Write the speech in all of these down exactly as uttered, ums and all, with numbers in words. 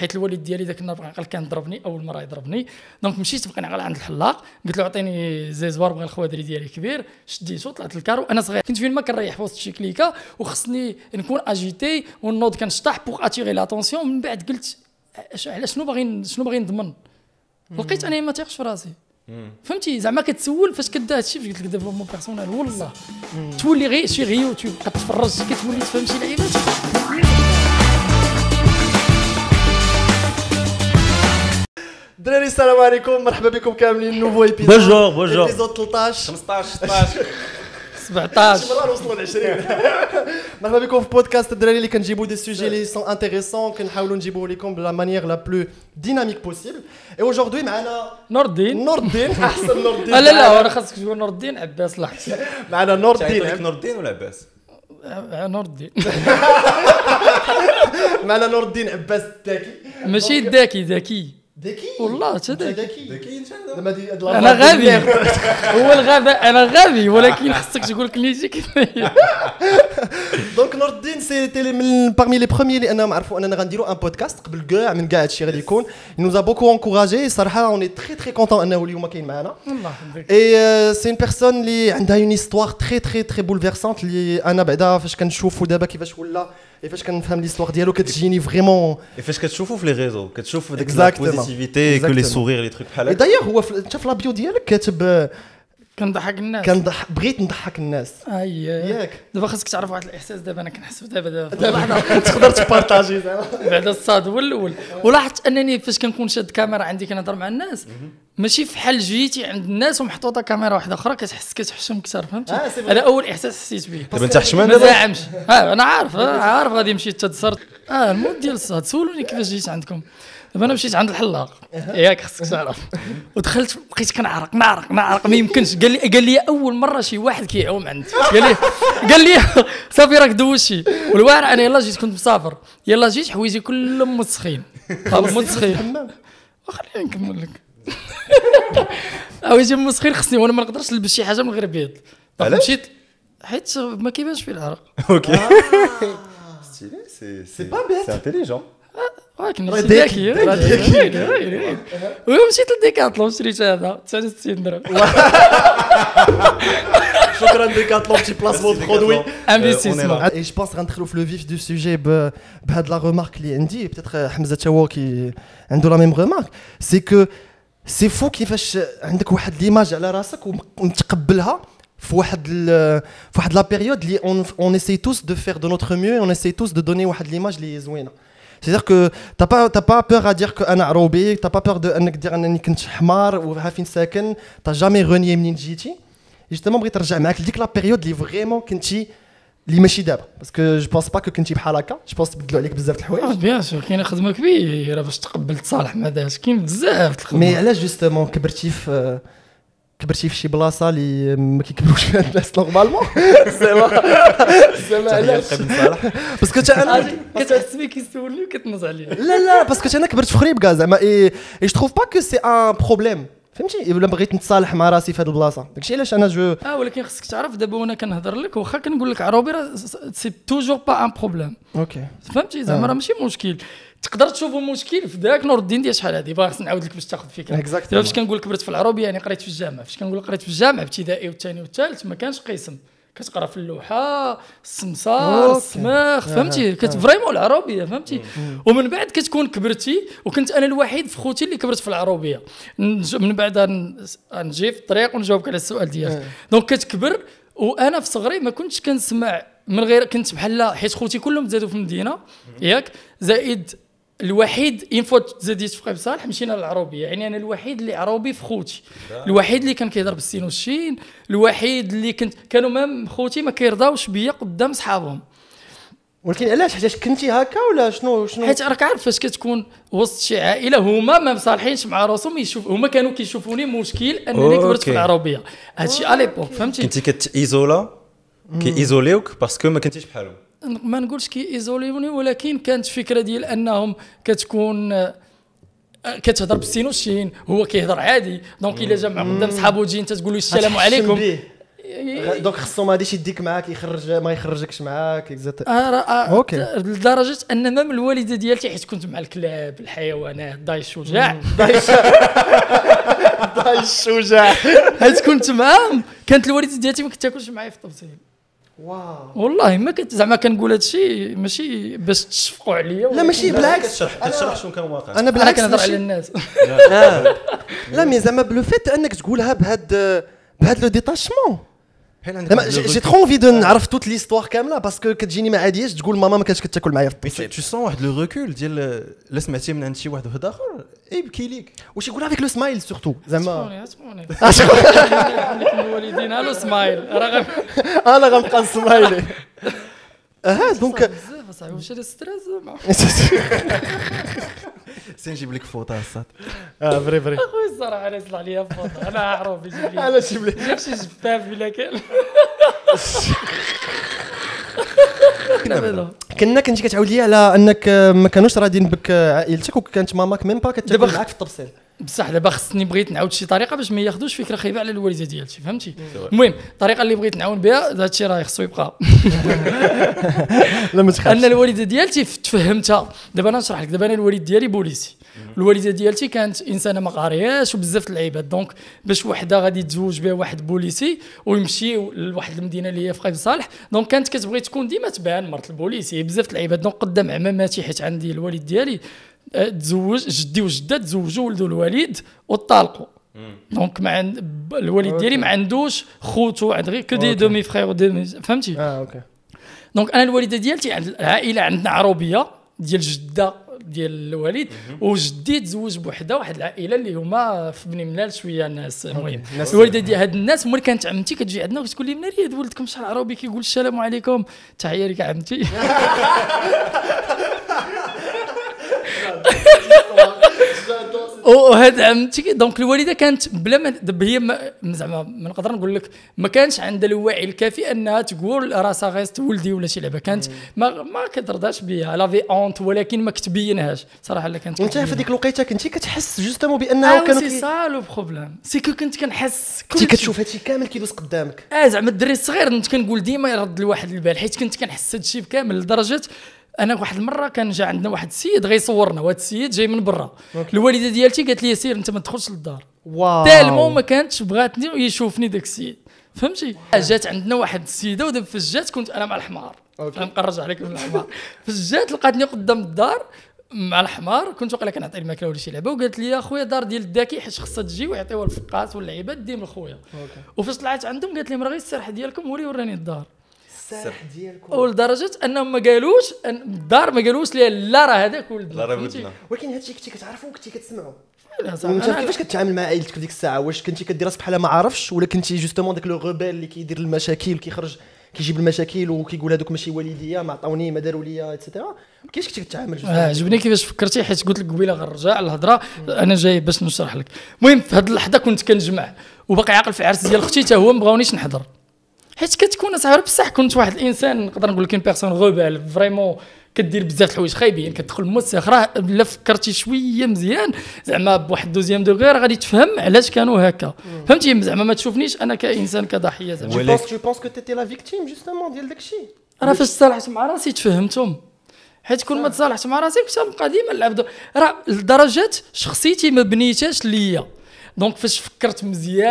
حيت الوالد ديالي ذاك النهار بغى يعقل كان ضربني اول مره يضربني. دونك مشيت بقى نعقل عند الحلاق قلت له عطيني زيزوار بغى الخوادري ديالي كبير شديتو طلعت للكارو. انا صغير كنت فين ما كنريح في وسط شي كليكه وخصني نكون اجيتي والنوض كنشطح بوغ اتيغي لاتونسيون. من بعد قلت على شنو باغي شنو باغي نضمن لقيت انا ما تيقش في راسي فهمتي زعما كتسول فاش كدا هادشي فاش قلت لك ديفلوبمون بيرسونيل والله تولي غير شي غيو كتفرج كتولي تفهم شي لعيبات. دراري السلام عليكم مرحبا بكم كاملين نوفو ايبيزود بونجور بونجور ايبيزود ثلاثطاش خمسطاش ستطاش سبعطاش شي مرة وصلوا ل عشرين. مرحبا بكم في بودكاست الدراري اللي كنجيبوا دي سوجي اللي سون انتريسون كنحاولوا نجيبوا لكم بلا مانيير لا بلو ديناميك بوسيبل. اي اجوردي معنا نور الدين. نور الدين احسن نور الدين. لا لا انا خاصك تقول نور الدين عباس لحظه. معنا نور الدين. نور الدين ولا عباس؟ نور الدين. معنا نور الدين عباس الداكي. ماشي الداكي ذكي ذكي والله حتى ذكي ذكي ان شاء الله. زعما دي انا غبي هو الغباء انا غبي ولكن خصك تقول كليتي كيف هي. دونك نور الدين سيتي من بارمي لي بروميي اللي انا معرفوا اننا غنديروا ان بودكاست قبل كاع من كاع هادشي غادي يكون نوزا بوكو انكوراجي صراحه اوني تري تري كونطون انه اليوم كاين معنا. الله يحفظك. اي سي اون بيرسون اللي عندها اون هيستوار تري تري تري بولفيرسانت اللي انا بعدا فاش كنشوفو دابا كيفاش ولا فاش كنفهم ليستوار ديالو كتجيني فريمون. فاش كتشوفوا في لي ريزو كتشوف ديك Exactement. البوزيتيفيتي كو لي سورير لي تروك بحال اي هكا. دايوغ هو انت في لابيو ديالك كاتب كنضحك الناس كنضحك بغيت نضحك الناس اي ياك دابا خاصك تعرف واحد الاحساس دابا انا كنحس دابا دابا تقدر تبارطاجي زعما بعد الصاد هو الاول. ولاحظت انني فاش كنكون شاد كاميرا عندي كنهضر مع الناس ماشي فحال جيتي عند الناس ومحطوطه كاميرا واحده اخرى كتحس كتحشم اكثر فهمتي. آه، سي هذا اول احساس حسيت به. دابا انت حشمان ما دابا زاعمش اه انا عارف آه عارف غادي نمشي تتصرت اه المود ديال الصاد سولوني كيفاش جيت عندكم. دابا انا مشيت عند الحلاق ياك خصك تعرف ودخلت بقيت كنعرق نعرق نعرق ما يمكنش. قال لي قال لي اول مره شي واحد كيعوم عندي قال لي قال لي صافي راك دوشتي والواعر انا يلاه جيت كنت مسافر يلاه جيت حوايجي كلهم متسخين متسخين خليني نكمل لك. حوايجي مسخين خصني وانا ما نقدرش نلبس شي حاجه من غير بيض. مشيت حيت ما كيبانش فيه العرق. اوكي ستيلي سي سي با بيت. سي انتيليجون. ولكن ذكي ذكي ومشيت لديكاتلون شريت هذا تسعة وستين درهم. شكرا ديكاتلون تي بلاسمون دو برودوي انفستيسمون. اي جو بونس غندخلوا في لو فيف دو سوجي بهاد لا ريمارك اللي عندي بيتيتر حمزه تا هو كي عنده لا ميم ريمارك سي كو سي فو كيفاش عندك واحد ليماج على راسك ومتقبلها في واحد في واحد لا بيريود اللي اون اون اساي توس دو فير دو نوتر ميو اون اساي توس دو دوني واحد ليماج اللي زوينه. C'est-à-dire que t'as pas t'as pas peur à dire que انا عروبي t'as pas peur de انك دير انني كنت حمار وها فين ساكن t'as jamais renié منين جيتي. جوستومون بغيت نرجع معاك لديك لا بيريود اللي فريمون كنتي اللي ماشي دابا باسكو جو بونس با كو كنتي بحال هكا جو بونس تبدلوا عليك بزاف د الحوايج. بيان سور كاينه خدمه كبيره باش تقبل تصالح مع داك كاين بزاف د الخدمه. مي علاش جوستومون كبرتي في كبرتي في شي بلاصه اللي ما كيكبروش فيها الناس نورمالمون زعما زعما علاش باسكو انا كتحس بيه كيسولني وكتنز عليه. لا لا باسكو انا كبرت في خريبكا زعما اي اي جو تروف با كو سي ان بروبليم فهمتي ولا بغيت نتصالح مع راسي في هذه البلاصه داكشي علاش انا جو اه ولكن خصك تعرف دابا وانا كنهضر لك واخا كنقول لك عروبي راه سي توجور با ان بروبليم اوكي فهمتي زعما راه ماشي مشكل. تقدر تشوفوا مشكل في ذاك نور الدين ديال شحال هذه باغي نعاود لك باش تاخذ فكره. دابا فاش كنقول لك كبرت في العروبيه يعني قريت في الجامعه فاش كنقول قريت في الجامعه ابتدائي والثاني والثالث ما كانش قسم كتقرا في اللوحه السمسار السماخ فهمتي كتفريمون العربيه فهمتي. ومن بعد كتكون كبرتي وكنت انا الوحيد في خوتي اللي كبرت في العربيه. من بعد نجي في الطريق ونجاوبك على السؤال ديالك. دونك كتكبر وانا في صغري ما كنتش كنسمع من غير كنت بحال حيت خوتي كلهم تزادوا في المدينه ياك زائد الوحيد اين فوا تزاديت في قيب صالح مشينا للعروبيه يعني انا الوحيد اللي عروبي في خوتي الوحيد اللي كان كيهضر بالسين والشين الوحيد اللي كنت كانوا مام خوتي ما كيرضاوش بيا قدام صحابهم. ولكن علاش حيت كنتي هكا ولا شنو شنو حيت راك عارف فاش كتكون وسط شي عائله هما ما مصالحينش مع راسهم يشوف هما كانوا كيشوفوني مشكل انني كبرت في العروبيه هادشي اليبوك فهمتي. كنتي كتيزولا كيزوليوك باسكو ما كنتيش بحالهم. ما نقولش كي ايزوليوني ولكن كانت فكره ديال انهم كتكون كتهضر بالسين والشين هو كيهضر عادي دونك الا جا مع قدام صحابو تجي انت تقول له السلام عليكم دونك خصو ما غاديش يديك معاك يخرج ما يخرجكش معاك اكزاكت. اوكي لدرجه ان مام الوالده ديالتي حيت كنت مع الكلاب الحيوانات داي الشجاع داي الشجاع حيت كنت معاهم كانت الوالده ديالتي ما كتاكلش معايا في الطبسيل. واو والله ما كنت زعما كنقول هذا الشيء ماشي باش تشفقوا عليا لا ماشي بالعكس كتشرح كتشرح شنو كان واقع. انا بالعكس كنهضر على الناس لا مي زعما بلو فيت انك تقولها بهاد بهاد لو ديتاشمون جي ترو انفي دو نعرف توت ليستوار كامله باسكو كتجيني ما عادياش تقول ماما ما كانتش كتاكل معايا في الطبسيل. تو سون واحد لو ريكول ديال لا سمعتي من عند شي واحد واحد اخر يبكي ليك واش يقول افيك لو سمايل سورتو زعما اسمعوني الوالدين هالو سمايل راه انا غنبقى سمايلي اه دونك بزاف صاحبي واش هذا ستريس سي نجيب لك فوطه الصاد. اه فري فري اخويا الصراحه انا يطلع لي فوطه انا عارف يجيب لي انا جيب لي جاب شي جفاف بلا كان كنا كنتي كتعاود لي على انك ما كانوش راضيين بك عائلتك وكانت ماماك ميم با كتاكل معاك في الطبسيل. بصح دابا خصني بغيت نعاود شي طريقه باش ما ياخذوش فكره خايبه على الوالده ديالتي فهمتي. المهم الطريقه اللي بغيت نعاون بها هذا الشيء راه خصو يبقى لا ما تخافش. ان الوالده ديالتي تفهمتها دابا انا نشرح لك. دابا انا الوالد ديالي بوليسي الوالده ديالتي كانت انسانه ما قارياش وبزاف العيبات دونك باش وحده غادي تزوج بها واحد بوليسي ويمشيو لواحد المدينه اللي هي في قايد صالح دونك كانت كتبغي تكون ديما تبان مرت البوليسي بزاف العيبات دونك قدام عماماتي حيت عندي الوالد ديالي تزوج جدي وجده تزوجوا ولدوا الوالد وطالقوا دونك ما عند الوالد ديالي ما عندوش خوتو عند غير كو دي دومي فخير ودومي فهمتي. اه اوكي دونك انا الوالده ديالتي عند العائله عندنا عروبيه ديال جده ديال الوالد وجدي تزوج بوحده واحد العائله اللي هما في بني ملال شويه الناس. المهم الوالده ديال هاد الناس ملي كانت عمتي كتجي عندنا وتقول لي مناري هاد ولدكم شحال عربي كيقول السلام عليكم تحيه لك عمتي وهاد عمتي دونك الوالده كانت بلا ما دابا هي زعما ما نقدر نقول لك ما كانش عندها الوعي الكافي انها تقول راسها غيست ولدي ولا شي لعبه كانت ما ما كترضاش بها لا في اونت ولكن ما كتبينهاش صراحه. لا كانت وانت في ديك الوقيته كنتي كتحس جوستومون بانه كانوا سي سا لو بروبليم سي كو كنت كنحس كنتي كتشوف هادشي كامل كيدوز قدامك. اه زعما الدري الصغير كنت كنقول ديما يرد لواحد البال حيت كنت كنحس هادشي بكامل لدرجه انا واحد المره كان جا عندنا واحد السيد غيصورنا وهذا السيد جاي من برا الوالده ديالتي قالت لي سير انت ما تدخلش للدار واو تالمو ما كانتش بغاتني يشوفني داك السيد فهمتي. جات عندنا واحد السيده ودابا فجات كنت انا مع الحمار غنقرج عليك من الحمار فجات لقاتني قدام الدار مع الحمار كنت واقيلا كنعطي الماكله ولا شي لعبه وقالت لي اخويا دار ديال الداكي حيت خصها تجي ويعطيوها الفقاس واللعيبات ديما لخويا. وفاش طلعت عندهم قالت لي راه غير السرحه ديالكم ولي وراني الدار السرح ديالكم ولدرجه انهم ما قالوش الدار ما قالوش لي لا راه هذاك ولد لا راه ولدنا. ولكن هادشي كنتي كتعرفوا وكنتي كتسمعوا. وانت كيفاش كتعامل مع عائلتك في ديك الساعه؟ واش كنتي كدير راسك بحال ما عارفش ولا كنتي جوستومون داك لو غوبيل اللي كيدير المشاكل وكيخرج كيجيب المشاكل وكيقول هذوك ماشي والديا ما عطاوني ما داروا ليا ايتترا كيفاش كنتي كتعامل؟ عجبني كيفاش فكرتي حيت قلت لك قبيله غنرجع الهضره انا جاي باش نشرح لك. المهم في هذه اللحظه كنت كنجمع وباقي عاقل في عرس ديال اختي حتى هو ما بغاونيش نحضر حيت كتكون صغير بصح كنت واحد الانسان نقدر نقول لك اون بيرسون غوبال فريمون كدير بزاف الحوايج خايبين كتدخل موسخ راه الا فكرتي شويه مزيان زعما بواحد دوزيام دوغي راه غادي تفهم علاش كانوا هكا فهمتي زعما ما تشوفنيش انا كانسان كضحيه زعما. جو بونس جو بونس كو تيتي لا فيكتيم جوستومون ديال داكشي راه فاش صالحت مع راسي تفهمتهم حيت كون ما تصالحت مع راسي كنت نبقى ديما نلعب راه لدرجه شخصيتي ما بنيتهاش ليا دونك فاش فكرت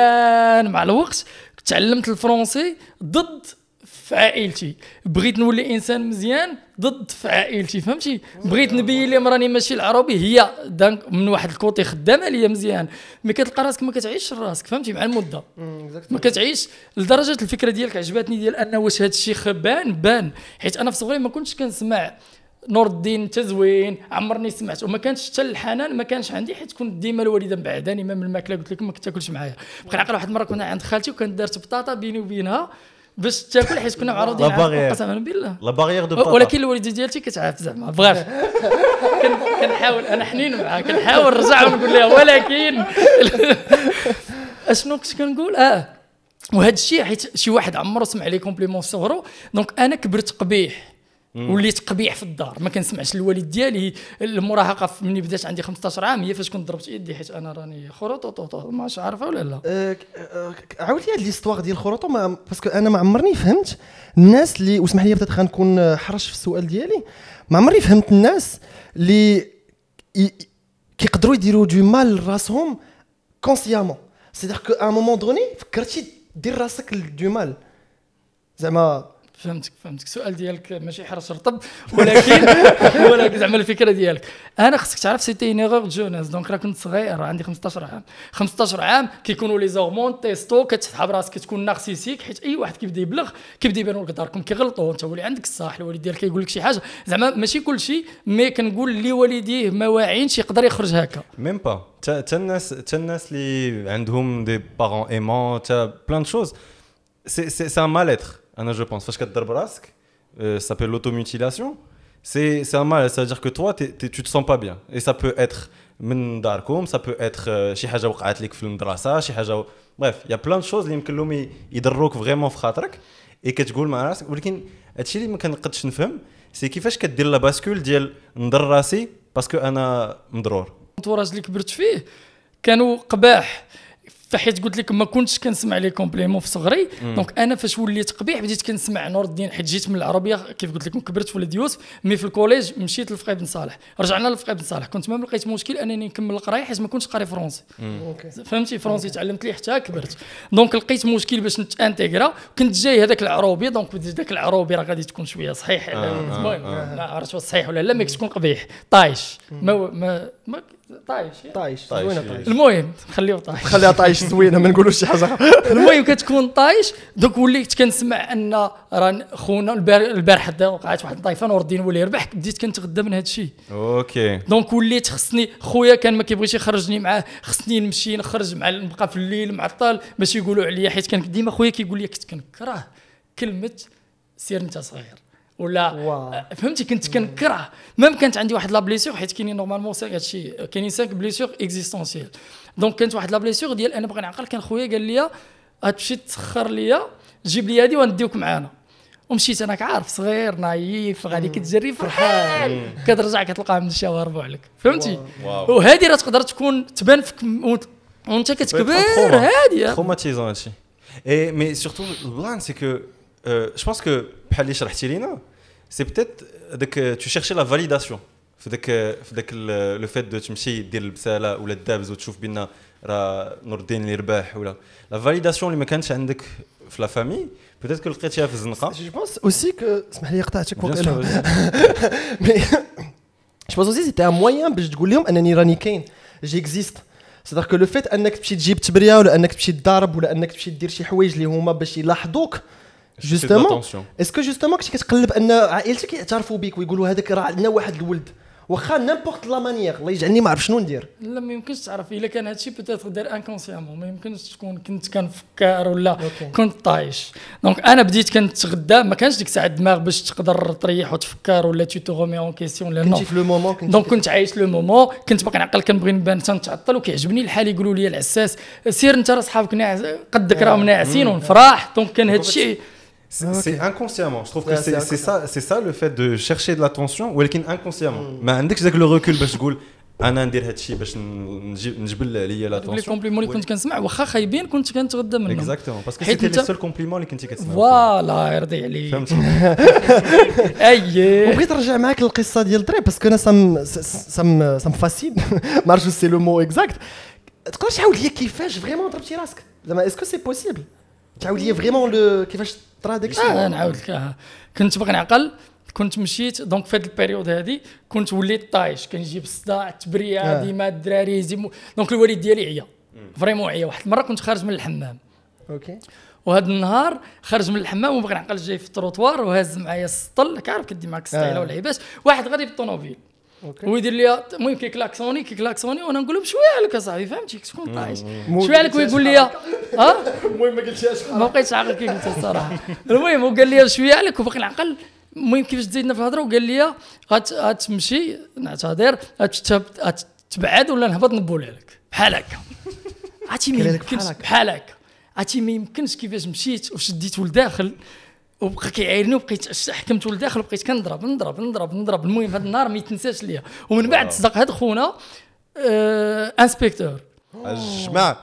مزيان مع الوقت تعلمت الفرنسي ضد في عائلتي بغيت نولي انسان مزيان ضد في عائلتي فهمتي بغيت نبين لهم راني ماشي العربي هي من واحد الكوتي خدامه ليا مزيان مي كتلقى راسك ما كتعيش راسك فهمتي مع المده ما كتعيش لدرجه الفكره ديالك عجبتني ديال ان واش هذا الشيء خبان بان حيت انا في صغري ما كنتش كنسمع نور الدين تزوين عمرني سمعت وما كانش حتى الحنان ما كانش عندي حيت كنت ديما الوالده مبعداني من الماكله قلت لكم ما كتاكلش معايا بقى عقل واحد المره كنا عند خالتي وكانت دارت بطاطا بيني وبينها باش تاكل حيت كنا معروضين على قسما بالله لا باريير دو بطاطا ولكن الوالده ديالتي كتعرف زعما بغاش كنحاول انا حنين معاها كنحاول نرجع ونقول لها ولكن اشنو كنت كنقول اه وهذا الشيء حيت شي واحد عمرو سمع لي كومبليمون في صغرو دونك انا كبرت قبيح وليت قبيح في الدار ما كنسمعش الوالد ديالي. المراهقه ملي بدات عندي خمسطاش عام هي فاش كنت ضربت يدي حيت انا راني خروطو ماش عارفه ولا لا. عاود لي هاد ليستواغ ديال الخروطو باسكو انا ما عمرني فهمت الناس اللي واسمح لي بدات غنكون حرش في السؤال ديالي. ما عمرني فهمت الناس اللي كيقدروا يديروا دو مال لراسهم كونسيامون. سيدير كو ا مومون دوني فكرتي دير راسك دو مال زعما. فهمتك فهمتك السؤال ديالك ماشي حرش رطب ولكن ولكن زعما الفكره ديالك انا خصك تعرف سيتي اون ايغور جونيس. دونك راه كنت صغير عندي خمسطاش عام. خمسطاش عام كيكونوا لي زورمون تيستو كتسحب راسك كتكون نارسيسيك حيت اي واحد كيبدا يبلغ كيبدا يبان لك داركم كيغلطوا انت ولي عندك الصح الوالد ديالك كيقول لك شي حاجه زعما ماشي كل شيء مي كنقول اللي والديه ما واعينش يقدر يخرج هكا ميم با تا الناس تا الناس اللي عندهم دي بارون ايمون تا بلان دو شوز سي سي سي ان مال-être. Anna, je pense, parce que euh, ça s'appelle l'automutilation. C'est, c'est un mal, ça veut dire que toi, t'es, t'es, tu te sens pas bien. Et ça peut être من داركم, ça peut être شي حاجة وقعت لك في المدرسة, شي حاجة. Bref, il y a plein de choses اللي يمكن لهم يضروك vraiment في خاطرك. Et كتقول مع راسك, ولكن هادشي اللي ما كنقدش نفهم, سي كيفاش كدير لا باسكول ديال نضر راسي باسكو أنا مضرور. الانتوراج اللي كبرت فيه كانوا قباح. فحيت قلت لك ما كنتش كنسمع لي كومبليمون في صغري. دونك انا فاش وليت قبيح بديت كنسمع نور الدين حيت جيت من العربيه كيف قلت لكم كبرت في ولد يوسف. مي في الكوليج مشيت لفقيه بن صالح. رجعنا لفقيه بن صالح كنت ما لقيت مشكل انني نكمل القرايه حيت ما كنتش قاري فرونسي. فهمتي فرونسي تعلمت ليه حتى كبرت. دونك لقيت مشكل باش نتانتيغرا. كنت جاي هذاك العروبي دونك بديت داك العروبي راه غادي تكون شويه صحيح. المهم ما عرفتش واش صحيح ولا لا مي تكون قبيح طايش ما ما طايش طايش زوينه طايش. المهم خليه طايش خليها طايش زوينه ما نقولوش شي حاجه. المهم كتكون طايش. دوك وليت كنسمع ان راه خونا البارح وقعت واحد الطايفه نور الدين ولي يربح. بديت كنتغدى من هذا الشيء. اوكي دونك وليت خصني خويا كان ما كيبغيش يخرجني معاه خصني نمشي نخرج مع نبقى في الليل معطل باش يقولوا عليا حيت كان ديما خويا كيقول لي كنت كنكره كلمه سير انت صغير ولا واو. فهمتي كنت كنكره ميم كانت عندي واحد لا بليسيور حيت كاينين نورمالمون هادشي كاينين خمسة بليسيور اكزيستونسيال. دونك كانت واحد لا بليسيور ديال انا باغي نعقل. كان خويا قال لي غتمشي تسخر ليا جيب لي هادي ونديوك معانا. ومشيت انا كعارف صغير نايف غادي كتجري فرحان كترجع كتلقى من الشوارب عليك فهمتي. وهذه راه تقدر تكون تبان فيك وانت كتكبر هادي تروماتيزون هادشي. اي مي سورتو البلان سي كو جو بونس كو بحال اللي شرحتي لينا سي بتيت داك تو شيرشي لا فاليداسيون في داك في داك لو فيت دو تمشي دير البساله ولا الدابز وتشوف بان راه نور الدين اللي رباح ولا لا فاليداسيون اللي ما كانتش عندك في لا فامي بتيت كو لقيتيها في الزنقه. جو بونس اوسي كو اسمح لي قطعتك وقيلا مي جو بونس اوسي سيتي ان موين باش تقول لهم انني راني كاين جيكزيست. سيدير كو لو فيت انك تمشي تجيب تبريه ولا انك تمشي تضارب ولا انك تمشي دير شي حوايج اللي هما باش يلاحظوك جوستومون. اسكو جوستومون كنتي كتقلب ان عائلتك يعترفوا بك ويقولوا هذاك راه عندنا واحد الولد واخا نيمبورط لا مانيير الله يجعلني ما عرف شنو ندير. لا ما يمكنش تعرف الا كان هادشي بيتيت دار انكونسيامون. ما يمكنش تكون كنت كنفكر ولا okay. كنت طايش. دونك انا بديت كنتغدى ما كانش ديك الساعه الدماغ باش تقدر تريح وتفكر ولا تو تو رومي اون كيسيون لا نو. كنتي في لو مومون دونك كنت عايش لو مومون. كنت باقي نعقل كنبغي نبان تنتعطل وكيعجبني الحال يقولوا لي العساس سير انت راه صحابك ناعس قدك راهم ناعسين ونفرح. دونك كان هادشي C'est, okay. c'est inconsciemment. Je trouve que c'est, c'est, ça, c'est ça le fait de chercher de l'attention, ou inconsciemment. Mais عندكش ذاك le recul باش تقول أنا ندير هاد الشيء باش نجبل عليا l'attention. لي كومبليمون اللي كنت كنسمع واخا خايبين كنت كنتغدى منهم. Exactement. Parce que c'était les seuls compliments اللي كنتي كتسمع. فوالا يرضي عليك. فهمتي. أيه. وبغيت نرجع معاك للقصة ديال الدري باسكو أنا سام سام سام فاسين. ما عرفتش سي لو مو اكزاكت. تقدر تعاود لي كيفاش فريمون ضربتي راسك؟ زعما اسكو سي بوسيبل؟ تعاود لي فريمون لو كيفاش طرا داك الشيء. اه نعاود لك. كنت باغي نعقل كنت مشيت دونك في هذه البيريود هذه كنت وليت طايش كنجيب الصداع التبريه ديما الدراري يزيموا. دونك الوالد ديالي عيا فريمون عيا. واحد المره كنت خارج من الحمام اوكي وهذا النهار خرج من الحمام وبغي نعقل جاي في التروطوار وهاز معايا السطل كعرف كدي معاك السطيله ولا عباس واحد غادي بالطوموبيل ويدير لي المهم كيكلاكسوني كيكلاكسوني وانا نقول له بشويه عليك اصاحبي فهمتي تكون طايش شويه عليك ويقول لي ها المهم ما قلتيهاش ما بقيتش عاقل كي قلت الصراحه. المهم وقال لي شويه عليك وباقي نعقل. المهم كيفاش تزيدنا في الهضره وقال لي غتمشي نعتذر غتبعد ولا نهبط نبول عليك بحال هكا. عرفتي ما يمكنش بحال هكا. عرفتي ما يمكنش كيفاش مشيت وشديت ولداخل وبقى كيعايرني وبقيت حكمته لداخل وبقيت كنضرب نضرب نضرب نضرب. المهم هذا النهار ما يتنساش ليا. ومن بعد تصدق هذا خونا آه انسبكتور الجماعه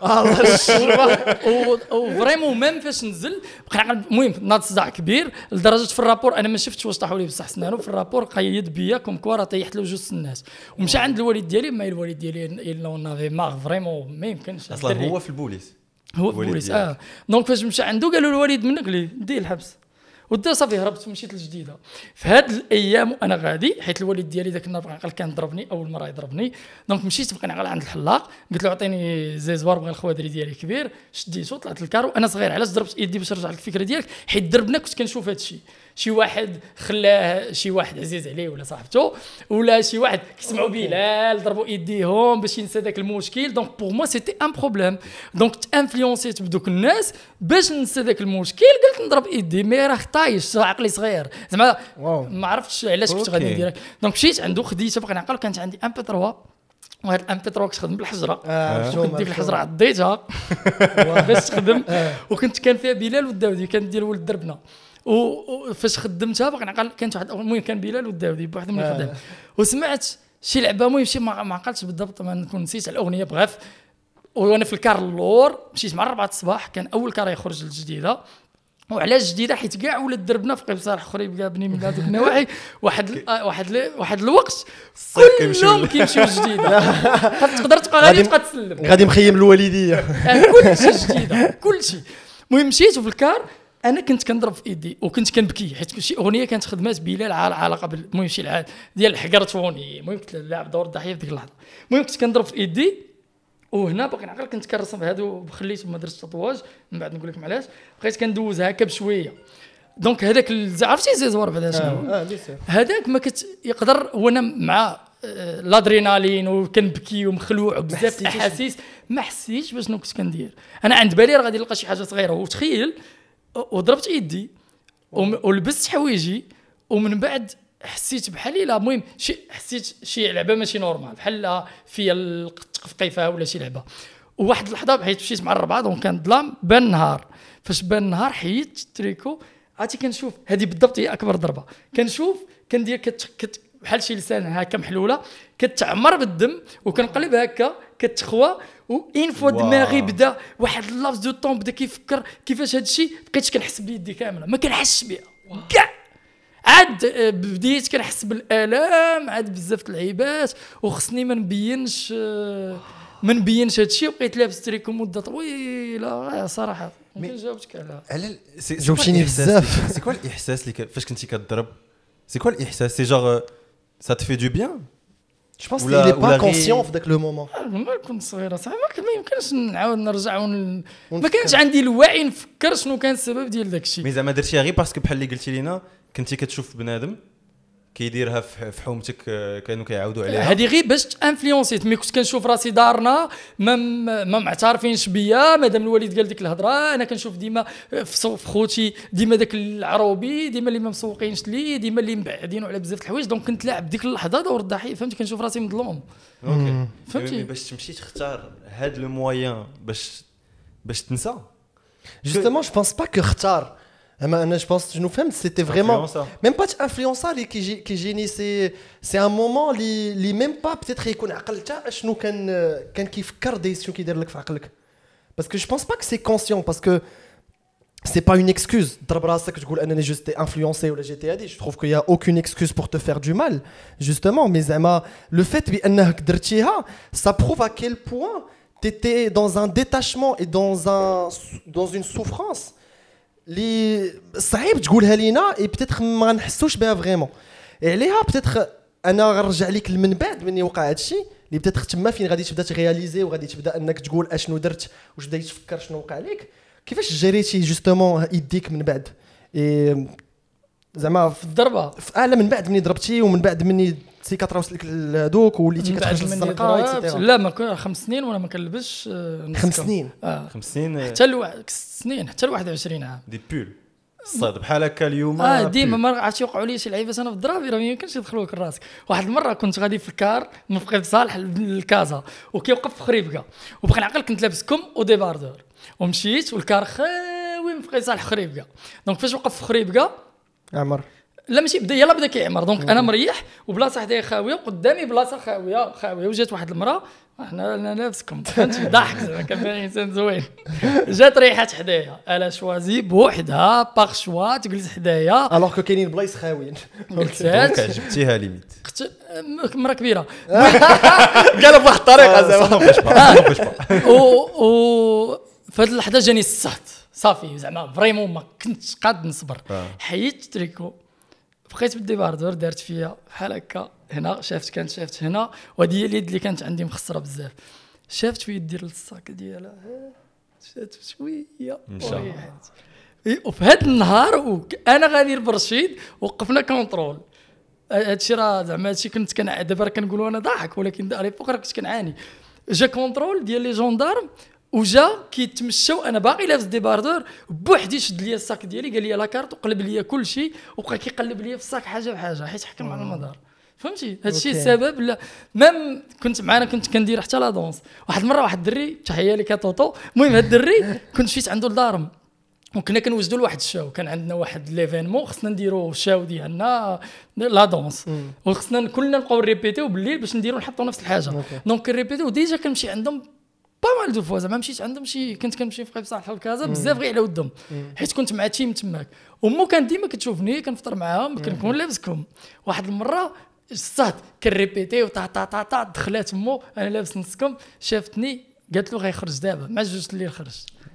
وفريمون ميم فاش نزل بقى. المهم ناض صداع كبير لدرجه في الرابور انا ما شفتش واش طاحوا لي بصح سنانو. في الرابور قيد بيا كوم كوا راه طيحت له جوج الناس ومشى عند الوالد ديالي. ما الوالد ديالي الا نافي ماغ فريمون ما يمكنش اصلا هو في البوليس هو في البوليس اه. دونك فاش مشى عنده قالوا الوالد منك ليه دي الحبس ودا صافي هربت ومشيت للجديده. في هاد الايام وانا غادي حيت الوالد ديالي ذاك النهار بقى كان ضربني اول مره يضربني. دونك مشيت بقى نعقل عند الحلاق قلت له عطيني زيزوار بغى الخوادري ديالي كبير شديته طلعت للكارو. انا صغير علاش ضربت يدي باش نرجع لك الفكره ديالك حيت ضربنا كنت كنشوف هذا الشيء. شي واحد خلاه شي واحد عزيز عليه ولا صاحبته ولا شي واحد كيسمعوا بلال ضربوا ايديهم باش ينسى ذاك المشكل. دونك بور موا سيتي ان بروبليم. دونك تانفلونسيت بدوك الناس باش ننسى ذاك المشكل. قلت نضرب ايدي مي راه طايش عقلي صغير زعما ما عرفتش علاش كنت غادي ندير. دونك مشيت عنده خديته بقى نعقل. كانت عندي ام بي ثلاثة وهاد الام بي ثلاثة كتخدم بالحجره آه ديك الحجره عضيتها باش تخدم. وكنت كان فيها بلال والداودي كان ديال ولد دربنا. وفاش خدمتها باقي نعقل كانت واحد المهم كان بلال والداودي بوحدهم اللي خدام. وسمعت شي لعبه مهم شي ما عقلتش بالضبط ما نكون نسيت الاغنيه بغاف. وانا في الكار اللور مشيت مع أربعة الصباح كان اول كار يخرج للجديده. وعلاش جديده حيت كاع ولاد دربنا في قيب صالح خريب بني من هذوك النواحي واحد واحد واحد الوقت كلهم كيمشيو للجديده. تقدر تبقى غادي تبقى تسلم غادي مخيم الوالديه كلشي جديده كلشي. المهم مشيت في الكار انا كنت كنضرب في ايدي وكنت كنبكي حيت شي اغنيه كانت خدمات بلال على علاقه المهم شي العاد ديال الحقرتوني. المهم كنت لاعب دور الضحيه في ديك اللحظه. المهم كنت كنضرب في ايدي وهنا باقي نعقل كنت كنرسم هادو خليت ما درتش تطواج من بعد نقول لكم علاش بقيت كندوز هكا بشويه. دونك هذاك عرفتي زيزوار بعدا شنو اه هذاك ما كنت يقدر وانا مع الادرينالين وكنبكي ومخلوع وبزاف الاحاسيس ما حسيتش باش شنو كنت كندير. انا عند بالي راه غادي نلقى شي حاجه صغيره وتخيل وضربت ايدي ولبست حوايجي ومن بعد حسيت بحال لا المهم شي حسيت شي لعبه ماشي نورمال بحال فيا التقفقيفه ولا شي لعبه. وواحد اللحظه حيت مشيت مع الربعه دونك كان ظلام بان النهار. فاش بان النهار حيدت التريكو عرفتي كنشوف هذه بالضبط هي اكبر ضربه. كنشوف كندير كت, كت بحال شي لسان هكا محلوله كتعمر بالدم وكنقلب هكا كتخوى. وين فوا دماغي بدا واحد اللابس دو طون بدا كيفكر كيفاش هذا الشيء بقيت كنحس بيدي كامله ما كنحسش بها كاع. عاد بديت كنحس بالالام عاد بزاف اللعيبات وخصني ما نبينش ما نبينش هذا الشيء. وبقيت لابس تريكو مده طويله صراحه ما جاوبتك على على جاوبتيني بزاف. سي كوا الاحساس اللي فاش كنتي كتضرب سي كوا الاحساس سي جور ça te fait du bien. Je pense qu'il est pas conscient في ذاك لو مومون. ما كنت صغيره صاحبي ما يمكنش نعاود نرجع ون... ما كانش عندي الوعي نفكر شنو كان السبب ديال داك الشيء. مي زعما درتيها غير باسكو بحال اللي قلتي لينا كنتي كتشوف بنادم كيديرها في حومتك كانوا كيعاودوا عليها. هذه غير باش انفلونسيت مي كنت كنشوف راسي دارنا ما ما معترفينش بيا مادام الوالد قال ديك الهضره. انا كنشوف ديما في خوتي ديما داك العروبي ديما اللي ما مسوقينش لي ديما اللي مبعدين على بزاف الحوايج. دونك كنت لاعب ديك اللحظه دور الضحيه فهمت كنشوف راسي مظلوم. اوكي فهمتي باش تمشي تختار هاد لو موين باش باش تنسى justement je pense pas que اختار انا je pense je nous femme c'était vraiment même pas influencer اللي كي كي جيني سي سي ان مومون اللي اللي ميم با peut-être يكون عقلتها شنو كان كان كيفكر ديسيون كيدير لك في عقلك باسكو جو بونس با كو سي كونسيون باسكو c'est pas une excuse ضرب راسك تقول انني جوست انفلونسي ولا جيتي هادي. je trouve qu'il y a aucune excuse pour te faire du mal justement mais زعما le fait بانك درتيها ça prouve à quel point t'étais dans un détachement et dans un dans une souffrance اللي صعيب تقولها لينا اي بتيتر ما نحسوش بها فريمون. عليها بتيتر انا غنرجع لك من بعد مني وقع هادشي اللي بتيتر تما فين غادي تبدا ترياليزي وغادي تبدا انك تقول اشنو درت واش بدا تفكر شنو وقع لك كيفاش جريتي جوستومون يديك من بعد اي زعما في الضربه اه لا من بعد مني ضربتي ومن بعد مني سيكاترا وصلك لهذوك وليتي كتخرج الزنقه. لا ما كان خمس سنين وانا ما كنلبسش خمس سنين اه خمس سنين حتى ل ست سنين حتى ل واحد وعشرين عام دي بول الصاد بحال هكا اليوم اه ديما ما عرفتش يوقعوا لي شي لعيبات انا في الدرافي راه ما يمكنش يدخلوا لك راسك. واحد المره كنت غادي في الكار من فقيه صالح للكازا وكيوقف في خريبكا وبقى نعقل كنت لابس كم وديباردور ومشيت والكار خاوي فين في صالح خريبكا. دونك فاش وقف في خريبكا عمر لا ماشي بدا يلا بدا كيعمر. دونك انا مريح وبلاصه حدايا خاويه وقدامي بلاصه خاويه خاويه وجات واحد المراه احنا انا لابسكم فهمتي ضحك زعما كان باين انسان زوين. جات ريحات حدايا الا شوازي بوحدها باغ شوا تجلس حدايا الوغ كو كاينين بلايص خاويين. جلسات عجبتيها ليميت مرا كبيره قال بواحد الطريقه زعما و فهاد اللحظه جاني الصهد صافي زعما فريمون ما كنتش قاد نصبر. حيدت تريكو بقيت بالديباردور دارت فيا بحال هكا هنا شافت كانت شافت هنا وهذه هي اليد اللي كانت عندي مخسره بزاف. شافت في يدير الصاك ديالها شات شويه وريحت. وفي هذا النهار انا غادي لبرشيد وقفنا كونترول. هادشي راه زعما هادشي كنت كان دابا كنقولوا انا ضاحك ولكن على الفوق راه كنت كنعاني. جا كونترول ديال لي جوندارم وجا كيتمشاو انا باغي لابس ديباردور بوحدي شد لي الصاك ديالي قال لي لا كارت وقلب لي كل شيء وبقى كيقلب لي في الصاك حاجه بحاجه حيت حكم على المدار فهمتي. هذا الشيء السبب لا ميم كنت معانا كنت كندير حتى لا دونس. واحد المره واحد الدري تحيه لي كطوطو المهم هذا الدري كنت مشيت عنده لدارهم وكنا كنوجدوا لواحد الشاو كان عندنا واحد ليفينمون خصنا نديروا الشاو ديالنا لا دونس وخصنا كلنا نبقاو ريبيتيو بالليل باش نديروا نحطوا نفس الحاجه. دونك ريبيتيو ديجا كنمشي عندهم با مال دو فوا زعما مشيت عندهم شي كنت كنمشي في قبصح الكازا بزاف غير على ودهم حيت كنت مع تيم تماك. ومو كان ديما كتشوفني كنفطر معاهم كنكون لابسكم. واحد المره الصاد كنريبيتي وطا طا طا طا دخلات مو انا لابس نصكم شافتني قالت له غيخرج دابا مع جوج الليل خرج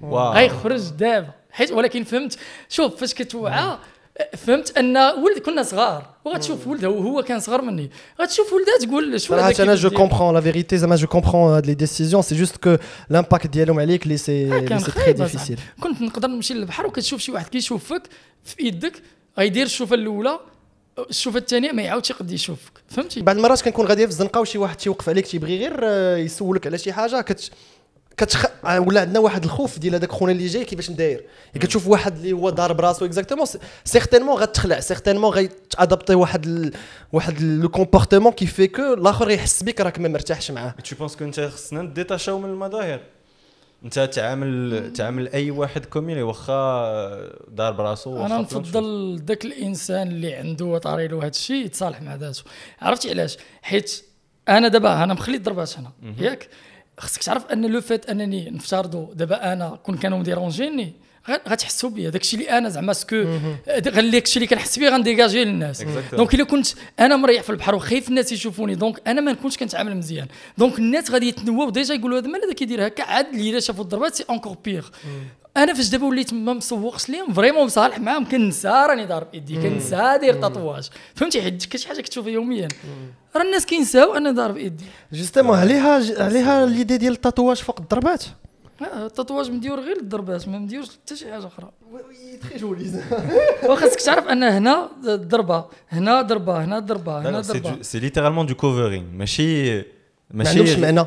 غيخرج دابا حيت ولكن فهمت شوف فاش كتوعى فهمت ان ولد كنا صغار وغتشوف ولده وهو كان صغر مني غتشوف ولده تقول شو هذا. انا جو كومبرون لا فيريتي زعما جو كومبرون هاد لي ديسيزيون سي جوست كو لامباكت ديالهم عليك لي سي لي سي تري ديفيسيل. كنت نقدر نمشي للبحر وكتشوف شي واحد كيشوفك في يدك غيدير الشوفه الاولى الشوفه الثانيه ما يعاودش يقد يشوفك فهمتي. بعض المرات كنكون غادي في الزنقه وشي واحد تيوقف عليك تيبغي غير يسولك على شي حاجه كت كتخ ولا عندنا واحد الخوف ديال هذاك خونا اللي جاي كيفاش نداير. كتشوف واحد اللي هو ضارب راسو اكزاكتومون سيغتينمون غتخلع سيغتينمون غيتادابتي واحد ال... واحد لو كومبورتمون كي في كو الاخر يحس بك راك ما مرتاحش معاه. تو بونس كو انت خصنا نديتاشاو من المظاهر. انت تعامل تعامل اي واحد كوميلي واخا ضارب راسو. انا نفضل ذاك الانسان اللي عنده طاري له هذا الشيء يتصالح مع ذاته. عرفتي علاش؟ حيت انا دابا انا مخلي الضربات هنا ياك خصك تعرف ان لو فات انني نفترضوا دابا انا كون كانوا مديرونجيني غتحسوا بيا داكشي اللي انا زعما سكو داكشي اللي كنحس بيه غنديجاجي للناس. دونك الا كنت انا مريح في البحر وخايف الناس يشوفوني دونك انا ما نكونش كنتعامل مزيان. دونك الناس غادي يتنواو ديجا يقولوا هذا مال هذا كيدير هكا عاد اللي الا شافوا الضربات سي انكور بيغ. انا فاش دابا وليت ما مسوقش ليهم فريمون مصالح معاهم كنسى راني ضارب ايدي كنسى داير تاتواج فهمتي حيت كاش حاجه كتشوفها يوميا راه الناس كينساو انا ضارب ايدي. جوستومون عليها عليها ليدي ديال التاتواج فوق الضربات. التاتواج مديور غير الضربات ما مديورش حتى شي حاجه اخرى. تري جولي وخاصك تعرف ان هنا ضربه هنا ضربه هنا ضربه هنا ضربه سي ليترالمون دو كوفرينغ ماشي ماشي ماشي معنى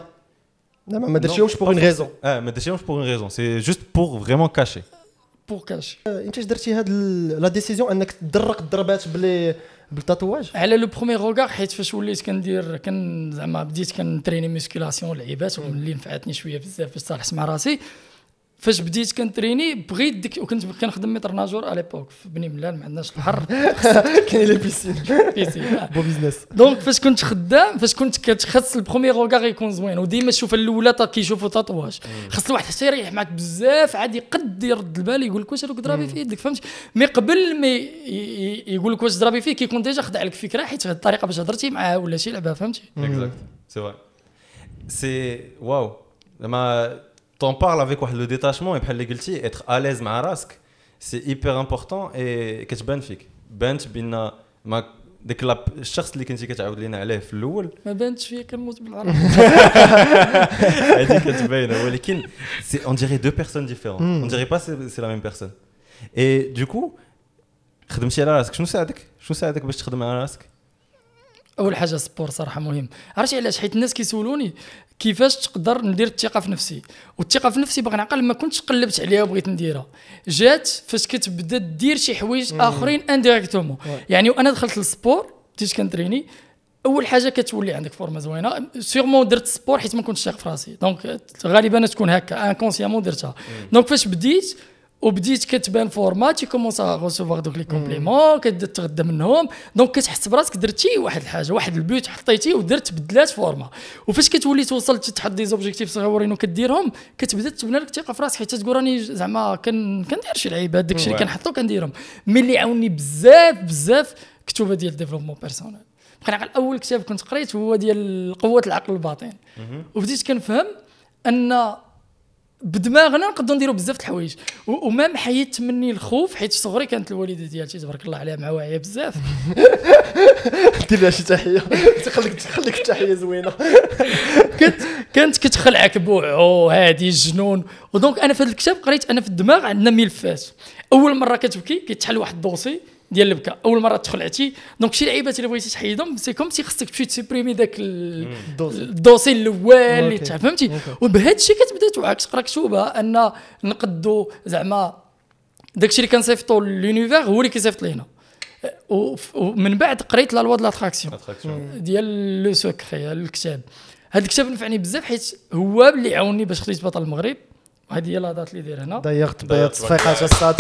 لا ما درتيهمش بوغ اون ريزون. اه ما درتيهمش بوغ اون ريزون سي جوست بوغ فريمون كاشي بوغ كاشي. انت درتي هاد لا ديسيزيون انك تدرق الضربات بلي بالتاتواج على لو بروميير روغار حيت فاش وليت كندير كان زعما بديت كنتريني ميسكولاسيون لعيبات واللي نفعتني شويه بزاف باش صالحت مع راسي. فاش بديت كنتريني بغيت ديك وكنت كنخدم متر ناجور على ليبوك في بني ملال ما عندناش البحر كاين لي بيسين بيسين بو بيزنس. دونك فاش كنت خدام فاش كنت كتخص البروميير روغار يكون زوين وديما تشوف الاولى كيشوفوا تاتواج خص الواحد حتى يريح معاك بزاف عاد يقد يرد البال يقول لك واش راك ضرابي في يدك فهمتي. مي قبل ما يقول لك واش ضرابي فيه كيكون ديجا خدع لك فكره حيت هذه الطريقه باش هضرتي معاه ولا شي لعبه فهمتي. اكزاكت سي فري سي واو زعما t'en parles avec le détachement et بحال اللي قلتي être à l'aise مع راسك c'est hyper important et كتبان فيك بانت بان ما ديك الشخص اللي كنتي كتعاود لينا عليه في الاول ما بانتش فيا كنموت بالعربي هذيك كتباينه ولكن سي on dirait deux personnes différentes on dirait pas c'est, c'est la même personne et du coup خدمتي على راسك شنو ساعدك شنو ساعدك باش تخدم على راسك؟ اول حاجه السبور صراحه مهم. عرفتي علاش؟ حيت الناس كيسولوني كيفاش تقدر ندير الثقه في نفسي والثقه في نفسي باغي نعقل ما كنتش قلبت عليها وبغيت نديرها جات فاش كتبدا دير شي حوايج اخرين انديريكتومون. يعني وانا دخلت للسبور بديت كنتريني اول حاجه كتولي عندك فورمه زوينه سيغمون درت سبور حيت ما كنتش شاق في راسي دونك غالبا تكون هكا انكونسيامون درتها. دونك فاش بديت وبديت كتبان فورما تي كومونس ا غوسوفوار دوك لي كومبليمون كتبدا تغدى منهم دونك كتحس براسك درتي واحد الحاجه واحد البيوت حطيتي ودرت بدلات فورما وفاش كتولي توصل تحط دي زوبجيكتيف صغيورين وكديرهم كتبدا تبنى لك الثقه في راسك حيت تقول راني زعما كن كندير شي لعيبات داكشي اللي كنحطو كنديرهم مي اللي عاوني بزاف بزاف كتوبه ديال ديفلوبمون بيرسونيل بقى اول كتاب كنت قريت هو ديال قوه العقل الباطن وبديت كنفهم ان بدماغنا نقدروا نديروا بزاف د الحوايج ومام حيدت مني الخوف حيت صغري كانت الوالده ديالتي تبارك الله عليها مع واعيه بزاف دير لها شي تحيه تخليك تخليك تحيه زوينه كنت كانت كتخلعك بوعو هادي الجنون ودونك انا في هذا الكتاب قريت انا في الدماغ عندنا ملفات اول مره كتبكي كيتحل واحد الدوسي ديال البكاء اول مره تخلعتي دونك شي لعيبات اللي بغيتي تحيدهم سي كوم سي خصك تمشي تسيبريمي داك الدوسي الاول اللي فهمتي وبهذا الشيء كتبدا توعى تقرا كتوبه ان نقدوا زعما داكشي اللي كنصيفطوا لونيفير هو اللي كيصيفط لينا ومن بعد قريت لا لوا د لاتراكسيون ديال لو سوكري الكتاب هذا الكتاب نفعني بزاف حيت هو اللي عاوني باش خديت بطل المغرب وهذه هي لاضات اللي داير هنا ضيقت بيض صفيقات الصاد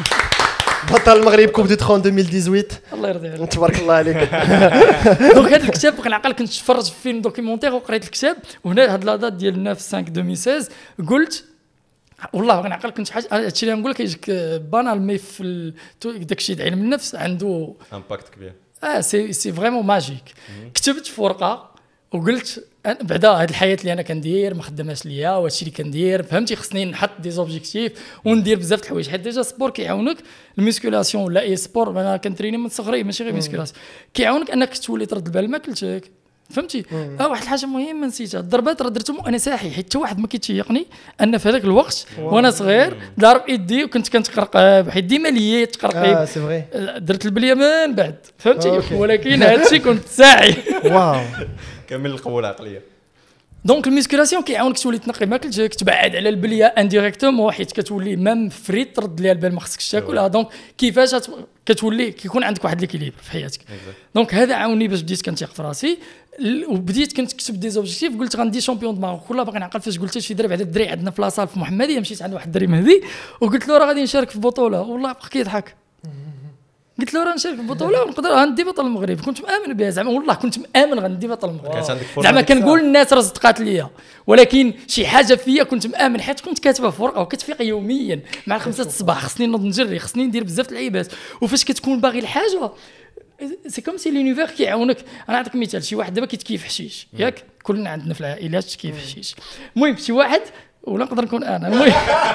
بطل المغرب كوب دو ترون ألفين وثمانية عشر الله يرضي عليك تبارك الله عليك دونك هذا الكتاب بقى نعقل كنت نتفرج في فيلم دوكيومونتير وقريت الكتاب وهنا هاد لاضات ديال تسعة خمسة ألفين وستة عشر قلت والله بقى نعقل كنت حاجه هادشي اللي نقول لك يجيك بانال مي في داكشي د علم النفس عنده امباكت كبير اه سي سي فريمون ماجيك كتبت في ورقه وقلت بعدا هاد الحياه اللي انا كندير ما خداماش ليا وهادشي اللي كندير فهمتي خصني نحط دي زوبجيكتيف وندير بزاف د الحوايج حيت ديجا سبور كيعاونك الميسكولاسيون ولا اي سبور انا كنتريني من صغري ماشي غير ميسكولاسيون كيعاونك انك تولي ترد البال ماكلتك فهمتي اه واحد الحاجه مهمه نسيتها الضربات راه درتهم وانا ساحي حيت حتى واحد ما كيتيقني ان في هذاك الوقت وانا صغير ضرب يدي وكنت كنتقرقب حيت ديما ليا تقرقب اه سي فري درت البليه من بعد فهمتي ولكن هادشي كنت ساعي واو كامل القوه العقليه دونك الميسكولاسيون كيعاونك تولي تنقي ماكلتك تبعد على البليه انديريكتومون حيت كتولي ميم فريت ترد ليها البال ما خصكش تاكلها دونك كيفاش كتولي كيكون عندك واحد ليكيليبر في حياتك دونك هذا عاوني باش بديت كنتيق في راسي وبديت كنت كتب دي زوبجيكتيف قلت غندي شامبيون دو ماروك كلها باغي نعقل فاش قلت شي دري بعد الدري عندنا في لاصال في محمديه مشيت عند واحد الدري مهدي وقلت له راه غادي نشارك في بطوله والله بقى كيضحك قلت له راه نشارك في البطوله ونقدر غندي بطل المغرب كنت مآمن بها زعما والله كنت مآمن غندي بطل المغرب زعما كنقول الناس راه صدقات ليا ولكن شي حاجه فيا كنت مآمن حيت كنت كاتبها في ورقه وكتفيق يوميا مع الخمسة الصباح خصني نوض نجري خصني ندير بزاف اللعيبات وفاش كتكون باغي الحاجه سي كوم سي لونيفير كيعاونك انا نعطيك مثال شي واحد دابا كيتكيف حشيش ياك كلنا عندنا في العائلات تكيف حشيش المهم شي واحد ولا نقدر نكون انا المهم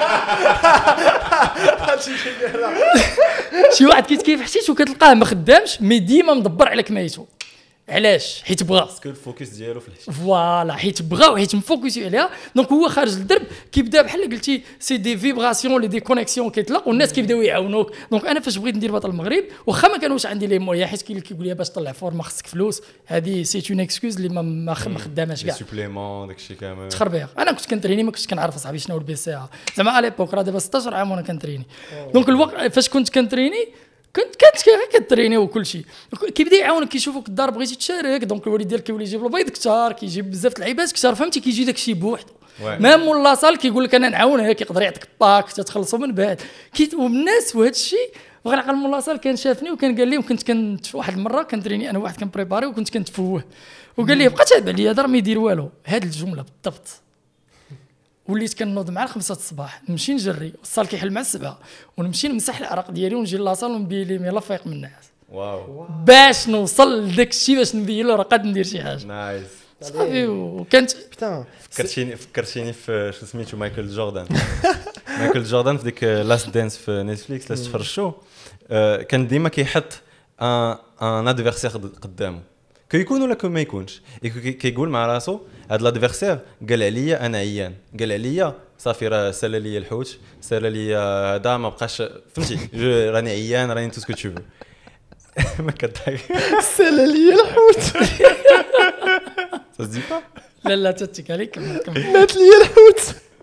شي واحد كيتكيف حشيش وكتلقاه ما خدامش مي ديما مدبر على كميتو علاش حيت بغا باسكو الفوكس ديالو في الحشيش فوالا حيت بغا وحيت مفوكسي عليها دونك هو خارج للدرب كيبدا بحال قلتي سي دي فيبراسيون لي دي كونيكسيون كيطلق والناس كيبداو يعاونوك دونك انا فاش بغيت ندير بطل المغرب واخا ما كانوش عندي لي مويا حيت كاين اللي كيقول لي باش طلع فورما خصك فلوس هذه سي اون اكسكوز اللي ما خداماش كاع سوبليمون داكشي كامل تخربيق انا كنت كنتريني ما كنتش كنعرف اصاحبي شنو البي سي زعما على ليبوك راه دابا ستاشر عام وانا كنتريني دونك الوقت فاش كنت كنتريني كنت كنت كتريني وكل شيء كيبدا يعاونك كيشوفك الدار بغيتي تشارك دونك الوالد ديالك كيولي يجيب البيض كثار كيجيب بزاف د اللعيبات كثار فهمتي كيجي داك الشيء بوحدو ميم ولا صال كيقول لك انا نعاونك يقدر يعطيك باك تتخلصوا من بعد كي والناس وهذا الشيء بغى نعقل مولا صال كان شافني وكان قال لي وكنت كنت واحد المره كنتريني انا واحد كنبريباري وكنت كنتفوه وقال لي بقى تابع لي هذا راه ما يدير والو هذه الجمله بالضبط وليت كنوض مع الخمسة الصباح نمشي نجري والصال كيحل مع السبعة ونمشي نمسح العرق ديالي ونجي لاصال ونبين لي يلاه فايق من النعاس واو باش نوصل لذاك الشيء باش نبين له راه قاد ندير شي حاجه نايس صافي وكانت فكرتيني فكرتيني في شو سميتو مايكل جوردان مايكل جوردان في ديك لاست دانس في نتفليكس لاش تفرجوا كان ديما كيحط ان ان ادفيرسير قدامه كيكون ولا ما يكونش كيقول مع راسو هاد لادفيرسير قال عليا انا عيان قال عليا صافي راه سال لي الحوت سال لي هذا ما بقاش فهمتي راني عيان راني تو سكو تو ما كضحك سال لي الحوت سا دي با لا لا تتك عليك مات لي الحوت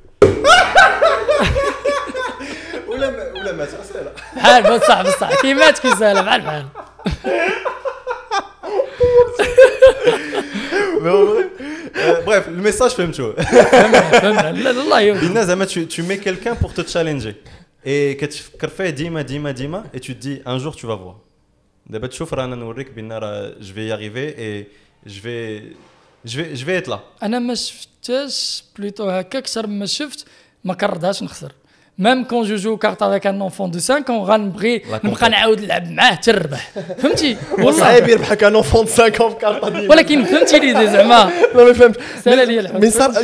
ولا ولا مات سالا بحال بصح بصح كي مات كي سالا بحال بحال Bref, le message فهمتو فهمنا لا الله يوفقك بينا زعما tu tu mets quelqu'un pour te challenger اي كتفكر فيه ديما ديما ديما اي تو دي ان جور تو فا فوار دابا تشوف رانا نوريك بان راه جو في ياريفي اي جو في جو في جو في اطلع. انا ما شفتش بلوتو هكا اكثر ما شفت ما كرهتهاش نخسر ميم كون جو جو كارت افيك ان اونفون دو خمسة غنبغي نبقى نعاود نلعب معاه تربح فهمتي. صعيب يربحك ان اونفون خمسة في كارت ديما ولكن فهمتي لي زعما لا ما فهمت سالا لي الحوت مي صار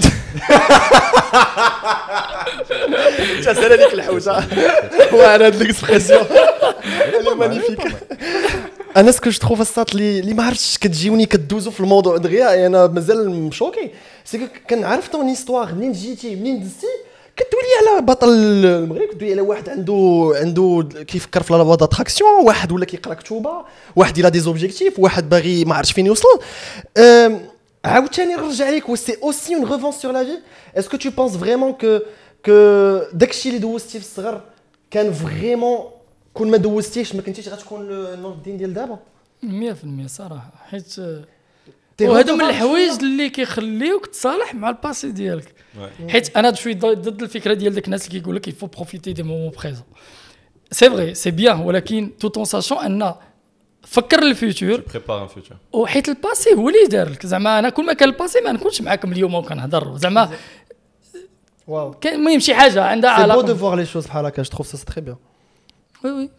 انت سالا ليك الحوت وانا هاد ليكسبرسيون اللي مانيفيك. انا سكو جو تروف الساط اللي اللي ما عرفتش كتجيوني كدوزو في الموضوع دغيا انا مازال مشوكي سي كنعرف طون هيستوار منين جيتي منين دزتي كتولي على بطل المغرب كتولي على واحد عنده عنده كيفكر في لا لوا داتراكسيون واحد ولا كيقرا كتوبه واحد الى دي زوبجيكتيف واحد باغي ما عرفتش فين يوصل عاوتاني نرجع ليك سي اوسي اون ريفونس سور لا في اسكو تو بونس فريمون كو كو داكشي اللي دوزتي في الصغر كان فريمون كون ما دوزتيش ما كنتيش غتكون نور الدين ديال دابا مية بالمية صراحه حيت وهادو من الحوايج اللي كيخليوك تصالح مع الباسي ديالك حيت انا شوي ضد الفكره ديال داك الناس اللي كيقول لك يفو بروفيتي دي مومون بريزون سي فري سي بيان ولكن توت اون ساشون ان فكر الفيوتور بريبار ان فيوتور وحيت الباسي هو اللي دار لك زعما انا كل ما كان الباسي ما نكونش معاكم اليوم وكنهضر زعما واو كاين المهم شي حاجه عندها علاقه سي بو دو فوار لي شوز بحال هكا جو تروف سا تري بيان وي وي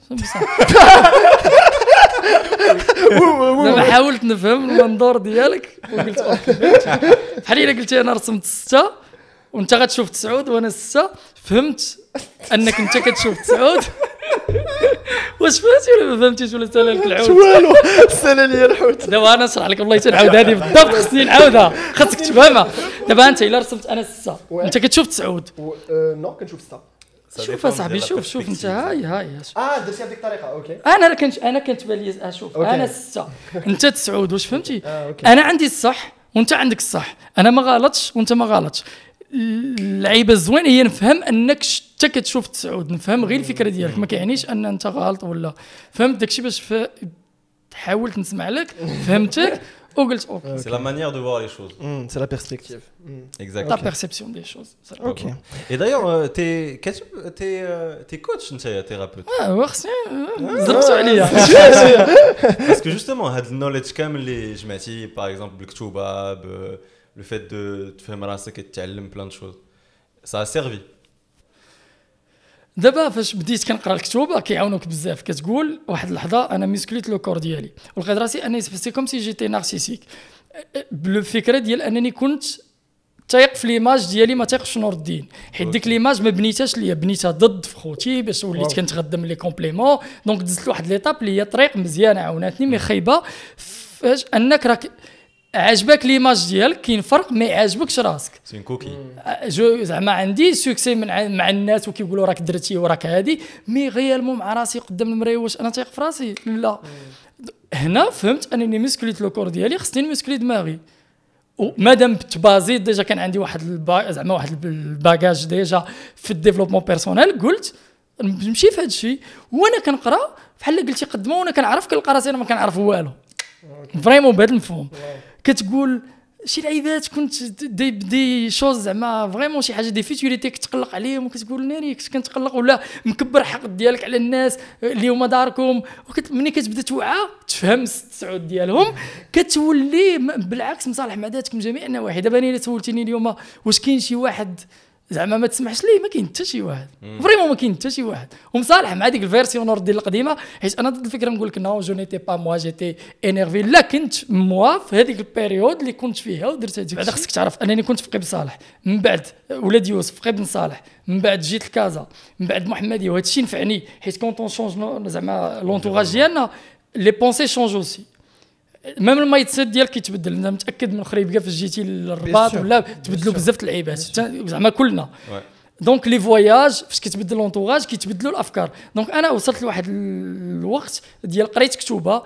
زعما حاولت نفهم المنظور ديالك وقلت اوكي بحال الا قلتي انا رسمت ستة وانت غتشوف تسعود وانا ستة فهمت انك انت كتشوف تسعود واش فهمتي ولا ما فهمتيش ولا سالا لك العود والو سالا لي الحوت دابا انا نشرح لك والله تنعاود هذه بالضبط خصني نعاودها خاصك تفهمها دابا انت الا رسمت انا ستة انت كتشوف تسعود نو كنشوف ستة شوف اصاحبي شوف شوف انت هاي هاي اه درتي بهذيك الطريقه اوكي انا كنت انا كنت بالي اشوف انا ستة انت تسعود واش فهمتي انا عندي الصح وانت عندك الصح انا ما غلطش وانت ما غلطش اللعيبه الزوين هي نفهم انك حتى كتشوف تسعود نفهم غير الفكره ديالك ما كيعنيش ان انت غلط ولا فهمت داكشي باش ف... حاولت نسمع لك فهمتك وقلت اوكي سي لا مانيير دو فوار لي شوز سي لا بيرسبكتيف اكزاكت لا بيرسيبسيون دي شوز اوكي اي دايور تي كاتب تي تي كوتش انت ثيرابيوت اه خصني زربتوا عليا باسكو جوستومون هاد النوليدج كامل اللي جمعتي باغ اكزومبل بالكتوبه لو فيت دو تفهم راسك تتعلم بلان شوز سا سيرفي دابا فاش بديت كنقرا الكتوبه كيعاونوك بزاف كتقول واحد اللحظه انا مسكليت لو كور ديالي ولقيت راسي اني سي كوم سي جيتي نارسيسيك بالفكره ديال انني كنت تايق في ليماج ديالي ما تايقش نور الدين حيت ديك ليماج ما بنيتهاش ليا بنيتها ضد في خوتي باش وليت كنتغدم لي كومبليمون دونك دزت لواحد ليطاب اللي هي طريق مزيانه عاوناتني مي خايبه فاش انك راك عجبك ليماج ديالك كاين فرق ما يعجبكش راسك سي كوكي جو زعما عندي سوكسي من مع الناس وكيقولوا راك درتي وراك هادي مي غيالمون مع راسي قدام المرايه واش انا تايق في راسي لا هنا فهمت انني مسكليت لو كور ديالي خصني نمسكلي دماغي ومادام تبازيت ديجا كان عندي واحد البا... زعما واحد الباجاج ديجا في الديفلوبمون بيرسونيل قلت نمشي في هذا الشيء وانا كنقرا بحال قلتي قدمه وانا كنعرف كنلقى راسي انا ما كنعرف والو فريمون بهذا المفهوم كتقول شي لعيبات كنت دي دي شوز زعما فريمون شي حاجه دي فيتوريتي كتقلق عليهم وكتقول ناري كنت كنتقلق ولا مكبر الحقد ديالك على الناس اللي هما داركم وكت ملي كتبدا توعى تفهم التسعود ديالهم كتولي بالعكس مصالح مع ذاتك من جميع النواحي. دابا انا سولتيني اليوم واش كاين شي واحد زعما ما تسمحش ليه ما كاين حتى شي واحد فريمون ما كاين حتى شي واحد ومصالح مع ديك الفيرسيون نور ديال القديمه حيت انا ضد الفكره نقول لك نو جو نيتي با موا جيتي انيرفي لا كنت موا في هذيك البيريود اللي كنت فيها ودرت هذيك بعدا خصك تعرف انني كنت في قبل صالح من بعد ولاد يوسف في قبل صالح من بعد جيت لكازا من بعد محمديه وهذا الشيء نفعني حيت كونط اون شونج زعما لونتوراج ديالنا لي بونسي شونج اوسي ميم المايند سيت ديالك كيتبدل. انا متاكد من خريبكا فاش جيتي للرباط ولا تبدلوا بزاف اللعيبات زعما كلنا دونك لي فواياج فاش كيتبدل لونطوراج كيتبدلوا الافكار. دونك انا وصلت لواحد الوقت ديال قريت كتوبه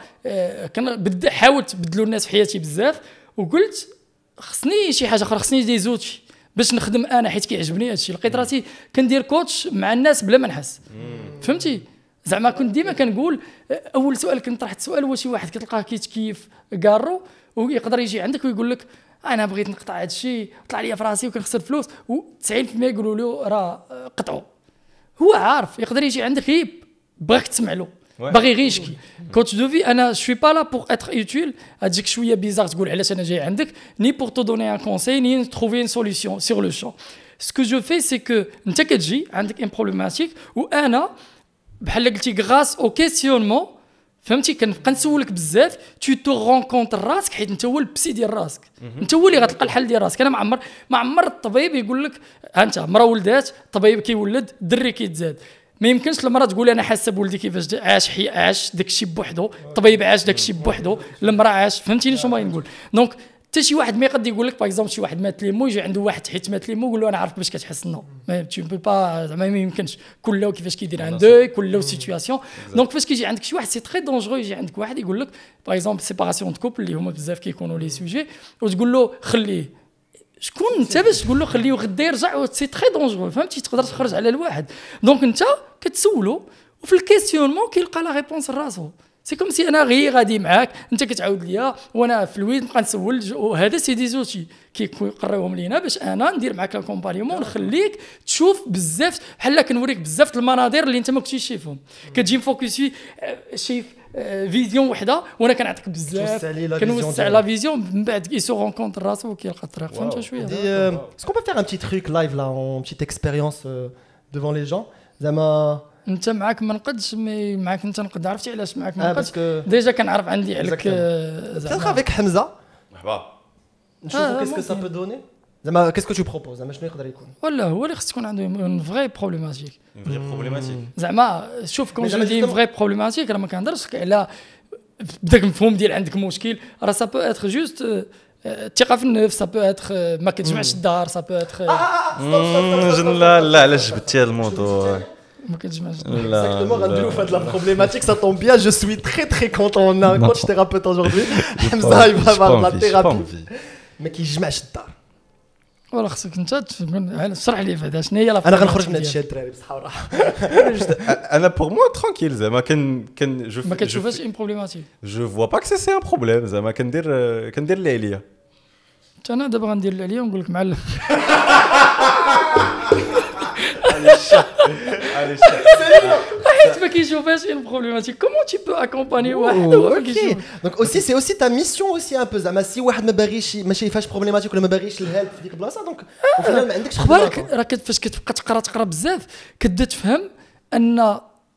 كان حاولت بدلوا الناس في حياتي بزاف وقلت خصني شي حاجه اخرى خصني دي زوتي باش نخدم انا حيت كيعجبني هذا الشيء. لقيت راسي كندير كوتش مع الناس بلا ما نحس فهمتي زعما كنت ديما كنقول اول سؤال كنت طرحت السؤال هو شي واحد كتلقاه كيتكيف كارو ويقدر يجي عندك ويقول لك انا بغيت نقطع هذا الشيء طلع لي في راسي وكنخسر فلوس و90% يقولوا له راه قطعوا هو عارف يقدر يجي عندك غير باغيك تسمع له باغي غير يشكي كوتش دو في انا شوي با لا بور اتر اوتيل تجيك شويه بيزار تقول علاش انا جاي عندك ني بور تو دوني ان كونساي ني تروفي ان سوليسيون سور لو شون سكو جو في سي كو انت كتجي عندك ان بروبليماتيك وانا بحال قلتي غراس او كيسيونمون فهمتي كنبقى نسولك بزاف تو تو رونكونتر راسك حيت انت هو البسي ديال راسك انت هو اللي غتلقى الحل ديال راسك انا ما عمر ما عمر الطبيب يقول لك انت مرا ولدات الطبيب كيولد الدري كيتزاد ما يمكنش المراه تقول انا حاسه بولدي كيفاش عاش حي عاش داك الشيء بوحدو الطبيب عاش داك الشيء بوحدو المراه عاش فهمتيني شنو باغي نقول دونك حتى شي واحد ما يقدر يقول لك باغ اكزومبل شي واحد مات ليمو يجي عنده واحد حيت مات ليمو يقول له انا عارف باش كتحس نو ما تو بي با زعما ما يمكنش كله كيفاش كيدير ان دوي كله سيتوياسيون دونك فاش كيجي عندك شي واحد سي تري دونجرو يجي عندك واحد يقول لك باغ اكزومبل سيباراسيون دو كوبل اللي هما بزاف كيكونوا لي سوجي وتقول له خليه شكون انت باش تقول له خليه غدا يرجع سي تري دونجرو فهمتي تقدر تخرج على الواحد دونك انت كتسولو وفي الكيسيونمون كيلقى لا ريبونس راسو سي كوم سي انا غير غادي معاك انت كتعاود ليا وانا في الويد نبقى نسول وهذا سي دي زوتي كيقريوهم لينا باش انا ندير معاك الكومباريمون نخليك تشوف بزاف بحال كنوريك بزاف المناظر اللي انت ما كنتيش شايفهم كتجي مفوكسي شايف فيزيون وحده وانا كنعطيك بزاف كنوسع لا فيزيون من بعد يسو رونكونتر راسو وكيلقى الطريق فهمت شويه اسكو با فير ان بتي تروك لايف لا اون بتيت اكسبيريونس ديفون لي جون زعما انت معاك ما نقدش مي معاك انت نقد عرفتي علاش معاك ما نقدش ديجا كنعرف عندي عليك زعما افيك حمزه مرحبا نشوفوا كيسكو سا بو دوني زعما كيسكو تو بروبوز زعما شنو يقدر يكون ولا هو اللي خص تكون عنده اون فري بروبليماتيك اون فري بروبليماتيك زعما شوف كون جو دي فري بروبليماتيك راه ما كنهضرش على بداك المفهوم ديال عندك مشكل راه سا بو اتر جوست الثقه في النفس سا بو اتر ما كتجمعش الدار سا بو اتر لا لا علاش جبتي هذا الموضوع ما كتجمعش exactement غنديروا في هاد لا بروبليماتيك ça tombe bien je suis très très content on a un coach thérapeute aujourd'hui Hamza il va avoir la thérapie ما كيجمعش الدار ولا خصك انت تشرح لي في هذا شنو هي لا انا غنخرج من هذا الشيء الدراري بصح وراحه انا بور موا ترانكيل زعما كان كان جو ما كتشوفهاش ان بروبليماتيك جو فوا با كو سي ان بروبليم زعما كندير كندير اللي عليا انا دابا غندير اللي عليا ونقول لك معلم حيت ما كيشوفهاش ان بروبليماتيك كومون تي بو اكومباني واحد هو ما كيشوف دونك اوسي سي اوسي تا ميسيون اوسي ان بو زعما سي واحد ما باغيش ما شايفاش بروبليماتيك ولا ما باغيش الهيلب في ديك البلاصه دونك وفينال ما عندكش خبارك راه فاش كتبقى تقرا تقرا بزاف كتبدا تفهم ان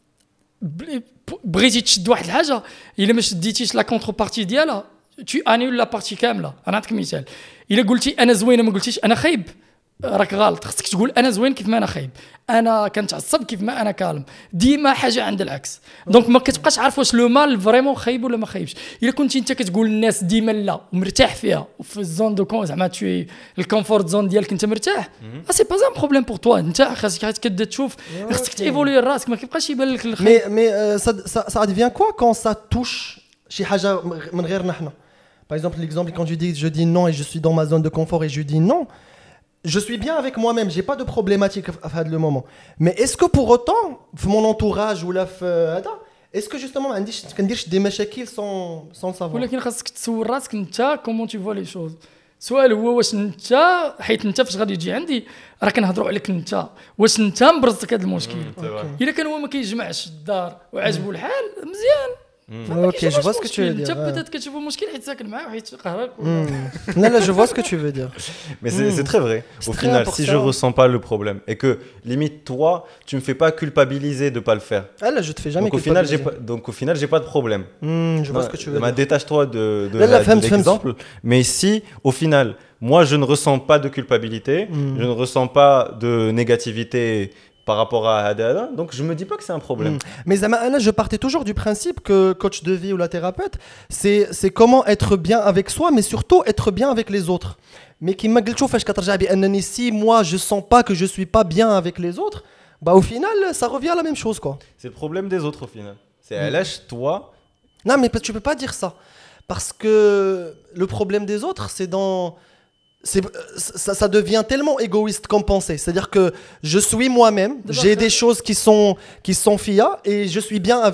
بغيتي تشد واحد الحاجه الا ما شديتيش لا كونتر بارتي ديالها tu annules la partie كامله انا نعطيك مثال الا قلتي انا زوينه ما قلتيش انا خايب راك غلط خصك تقول انا زوين كيف ما انا خايب انا كنتعصب كيف ما انا كالم ديما حاجه عند العكس دونك ما كتبقاش عارف واش لو مال فريمون خايب ولا ما خايبش الا كنتي انت كتقول للناس ديما لا ومرتاح فيها وفي الزون دو كون زعما تو الكونفورت زون ديالك انت مرتاح سي با ان بروبليم بور توا انت خاصك كتبدا تشوف خاصك تيفولي راسك ما كيبقاش يبان لك الخير مي سا سا ديفيان كوا كون سا توش شي حاجه من غيرنا حنا par exemple l'exemple quand je dis je dis non et je suis dans ma zone de confort et je dis non je suis bien avec moi-même, j'ai pas de problématique à le moment. Mais est-ce que pour autant, mon entourage ou la est-ce que justement, on dit qu'on dit des مشاكل sans sans le savoir. ولكن خاصك تسول راسك انت comment tu vois les choses. السؤال هو واش انت حيت انت فاش غادي يجي عندي راه كنهضروا عليك انت واش انت مبرزك هذا المشكل. الا كان هو ما كيجمعش الدار وعاجبو الحال مزيان. اوكي جو فوا سكو تو انت بدات كتشوف المشكل حيت ساكن معاه وحيت قهرك لا لا جو فوا سكو تو veux dire mais c'est c'est très vrai au final si je ressens pas le problème et que limite toi tu me fais pas culpabiliser de pas le faire ah là je te fais jamais donc au final j'ai pas donc au final j'ai pas de problème je vois ce que tu veux dire détache-toi de de l'exemple mais si au final moi je ne ressens pas de culpabilité je ne ressens pas de négativité par rapport à Hadada, donc je me dis pas que c'est un problème. Mmh. Mais Zama, je partais toujours du principe que coach de vie ou la thérapeute, c'est c'est comment être bien avec soi, mais surtout être bien avec les autres. Mais qui m'a dit que si moi je sens pas que je suis pas bien avec les autres, bah au final ça revient à la même chose quoi. C'est le problème des autres au final. C'est mmh. lâche toi. Non mais tu peux pas dire ça parce que le problème des autres c'est dans C'est, ça, ça devient tellement égoïste comme pensée. C'est-à-dire que je suis moi-même, j'ai des choses qui sont, qui sont fias et je suis bien avec.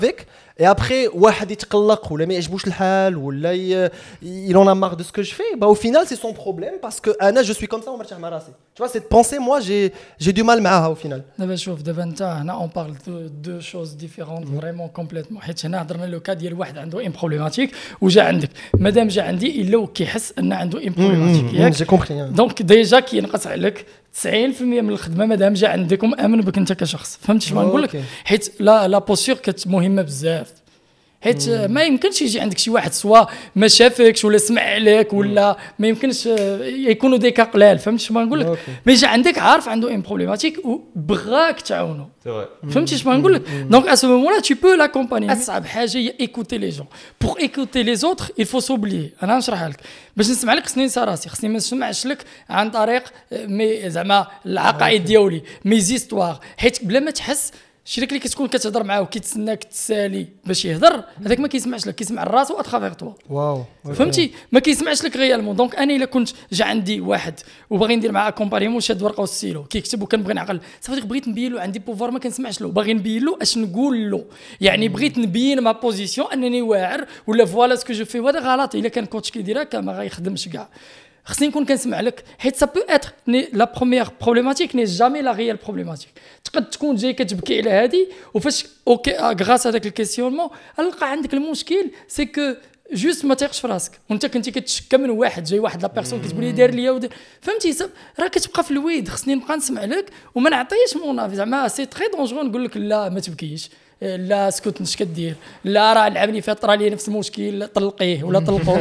Et après, واحد يتقلق ولا ما يعجبوش الحال ولا ي... il en a marre de ce que je fais, bah au final c'est son problème parce que انا je suis comme ça ومرتاح مع راسي. Tu vois cette pensée moi j'ai j'ai du mal معاها au final. دابا شوف دابا انت هنا on parle de deux choses différentes vraiment complètement. حيت هنا هضرنا لو كا ديال واحد عنده ان بروبليماتيك وجا عندك مادام جا عندي الا كيحس ان عنده ان بروبليماتيك ياك j'ai compris. دونك ديجا كينقص عليك تسعين بالمية من الخدمه مادام جا عندك ومامن بك انت كشخص. فهمتي شنو نقول لك؟ حيت لا لا بوستور كت مهمه بزاف. حيت ما يمكنش يجي عندك شي واحد سوا ما شافكش ولا سمع عليك ولا ما يمكنش يكونوا دي كا قلال. فهمت شنو نقول لك؟ مي جا عندك عارف عنده ان بروبليماتيك وبغاك تعاونو. فهمتي شنو نقول لك؟ دونك ا سو مومون لا tu peux l'accompagner. اصعب حاجه هي ايكوتي لي جون. بور ايكوتي لي زوتر il faut s'oublier. انا نشرح لك باش نسمع لك خصني نسى راسي خصني ما نسمعش لك عن طريق مي زعما العقائد ديالي مي زيستوار. حيت بلا ما تحس الشريك اللي كتكون كتهضر معاه وكيتسناك تسالي باش يهضر هذاك ما كيسمعش لك كيسمع راسو اترافيغ توا. واو فهمتي ما كيسمعش لك ريالمون. دونك انا الا كنت جا عندي واحد وباغي ندير معاه كومباريمون شاد ورقه وستيلو كيكتب وكنبغي نعقل صافي بغيت نبين له عندي بوفوار ما كنسمعش له باغي نبين له اش نقول له. يعني بغيت نبين ما بوزيسيون انني واعر ولا فوالا سكو جو في وهذا غلط. الا كان كوتش كيديرها ما غيخدمش كاع. خصني نكون كنسمع لك حيت سا بو اتر لا بروميير بروبليماتيك ني جامي لا ريال بروبليماتيك. تقد تكون جاي كتبكي على هذه وفاش اوكي غراس هذاك الكيسيونمون نلقى عندك المشكل سي كو جوست ما تيقش في راسك وانت كنتي كتشكى من واحد جاي واحد لا بيرسون كتقول لي دار ليا ودار. فهمتي راه كتبقى في الويد. خصني نبقى نسمع لك وما نعطيش مون افي. زعما سي تري دونجرو نقول لك لا ما تبكيش لا اسكت اش كدير لا راه لعبني فيها طرا لي نفس المشكل طلقيه ولا طلقوه.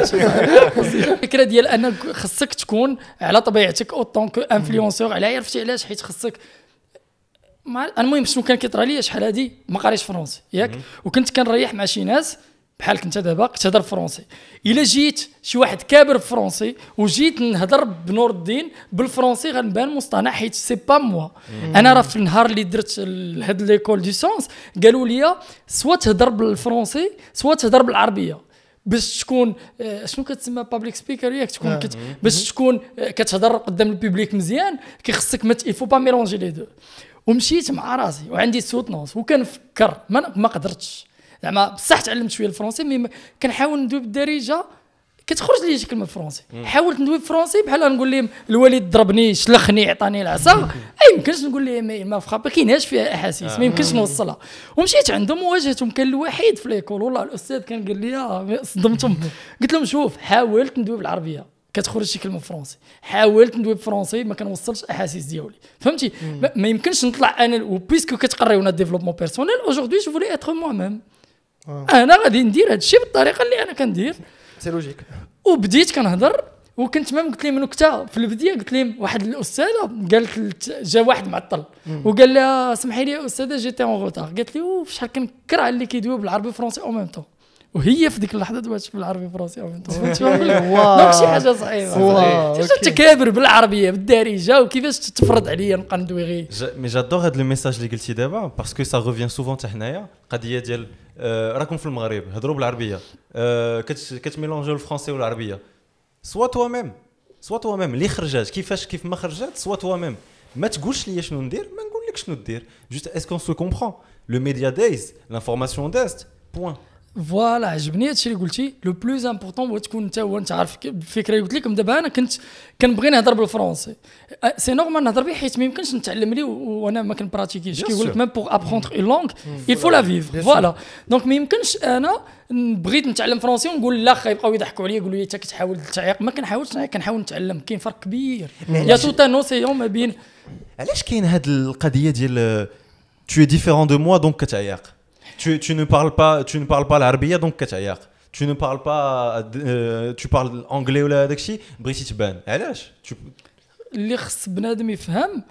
الفكره ديال ان خصك تكون على طبيعتك اوطون كو انفلونسور. على عرفتي علاش؟ حيت خصك المهم شنو كان كيطرا لي شحال هادي ما قاريش فرونسي ياك وكنت كنريح مع شي ناس بحالك انت دابا كتهضر فرونسي. الا جيت شي واحد كابر بالفرونسي وجيت نهضر بنور الدين بالفرونسي غنبان مصطنع حيت سي با موا. انا راه في النهار اللي درت هاد ليكول دو سونس قالوا لي سوا تهضر بالفرونسي سوا تهضر بالعربيه باش تكون شنو كتسمى بابليك سبيكر ياك تكون كت... باش تكون كتهضر قدام البوبليك مزيان كيخصك ما يفو با ميلونجي لي دو. ومشيت مع راسي وعندي سوتنونس وكنفكر ما ما قدرتش زعما بصح تعلمت شويه الفرنسي مي كنحاول ندوي بالدارجه كتخرج لي شي كلمه بالفرنسي. حاولت ندوي بالفرنسي بحال نقول لهم الوالد ضربني شلخني عطاني العصا اي يمكنش نقول لهم ما فخا ما كايناش فيها احاسيس ما يمكنش نوصلها. ومشيت عندهم وواجهتهم كان الوحيد في ليكول والله الاستاذ كان قال لي صدمتهم. قلت لهم شوف حاولت ندوي بالعربيه كتخرج شي كلمه فرونسي حاولت ندوي بالفرنسي ما كنوصلش الاحاسيس ديالي. فهمتي ما, ما يمكنش نطلع انا وبيسكو كتقريونا ديفلوبمون بيرسونيل اوجوردي جو فولي اتر موا ميم. انا غادي ندير هذا الشيء بالطريقه اللي انا كندير سي لوجيك. وبديت كنهضر وكنت مام قلت لهم نكته في البدايه قلت لهم واحد الاستاذه قالت جا واحد معطل وقال لها سمحي لي يا استاذه جيتي اون روتار. قالت لي اوف شحال كنكره على اللي كيدويو بالعربي فرونسي او ميم طون وهي في ديك اللحظه دوات بالعربي فرونسي او ميم طون. دونك شي حاجه صعيبه انت كابر بالعربيه بالدارجه وكيفاش تفرض عليا نبقى ندوي غير. مي جادور هذا الميساج اللي قلتي دابا باسكو سا ريفيان سوفون حتى حنايا قضيه ديال راكم في المغرب هضروا بالعربيه كتميلونجيو الفرونسي والعربيه سوا توا ميم سوا توا ميم اللي خرجات كيفاش كيف ما خرجات سوا توا ميم ما تقولش لي شنو ندير ما نقول لك شنو دير جوست اسكو سو كومبرون لو ميديا دايز لانفورماسيون داست بوين. فوالا عجبني هادشي اللي قلتي لو بلوز امبورطون هو تكون انت هو انت عارف الفكره اللي قلت لكم دابا. انا كنت كنبغي نهضر بالفرونسي سي نورمال نهضر به حيت ما يمكنش نتعلم لي وانا ما كنبراتيكيش. كيقول لك ميم بور ابروندر اون لونغ il faut la vivre فوالا. دونك ما يمكنش انا بغيت نتعلم فرونسي ونقول لا خا يبقاو يضحكوا عليا يقولوا لي انت كتحاول تعيق. ما كنحاولش نعيق كنحاول نتعلم. كاين فرق كبير يا توت ان اوسيون ما بين علاش كاين هاد القضيه ديال tu es différent de moi donc كتعيق. Tu, tu ne parles pas, tu ne parles pas l'arabe donc كتعيق. Tu ne parles pas, euh, tu parles anglais ولا هذاك الشيء بغيتي تبان. علاش؟ اللي خص بنادم يفهم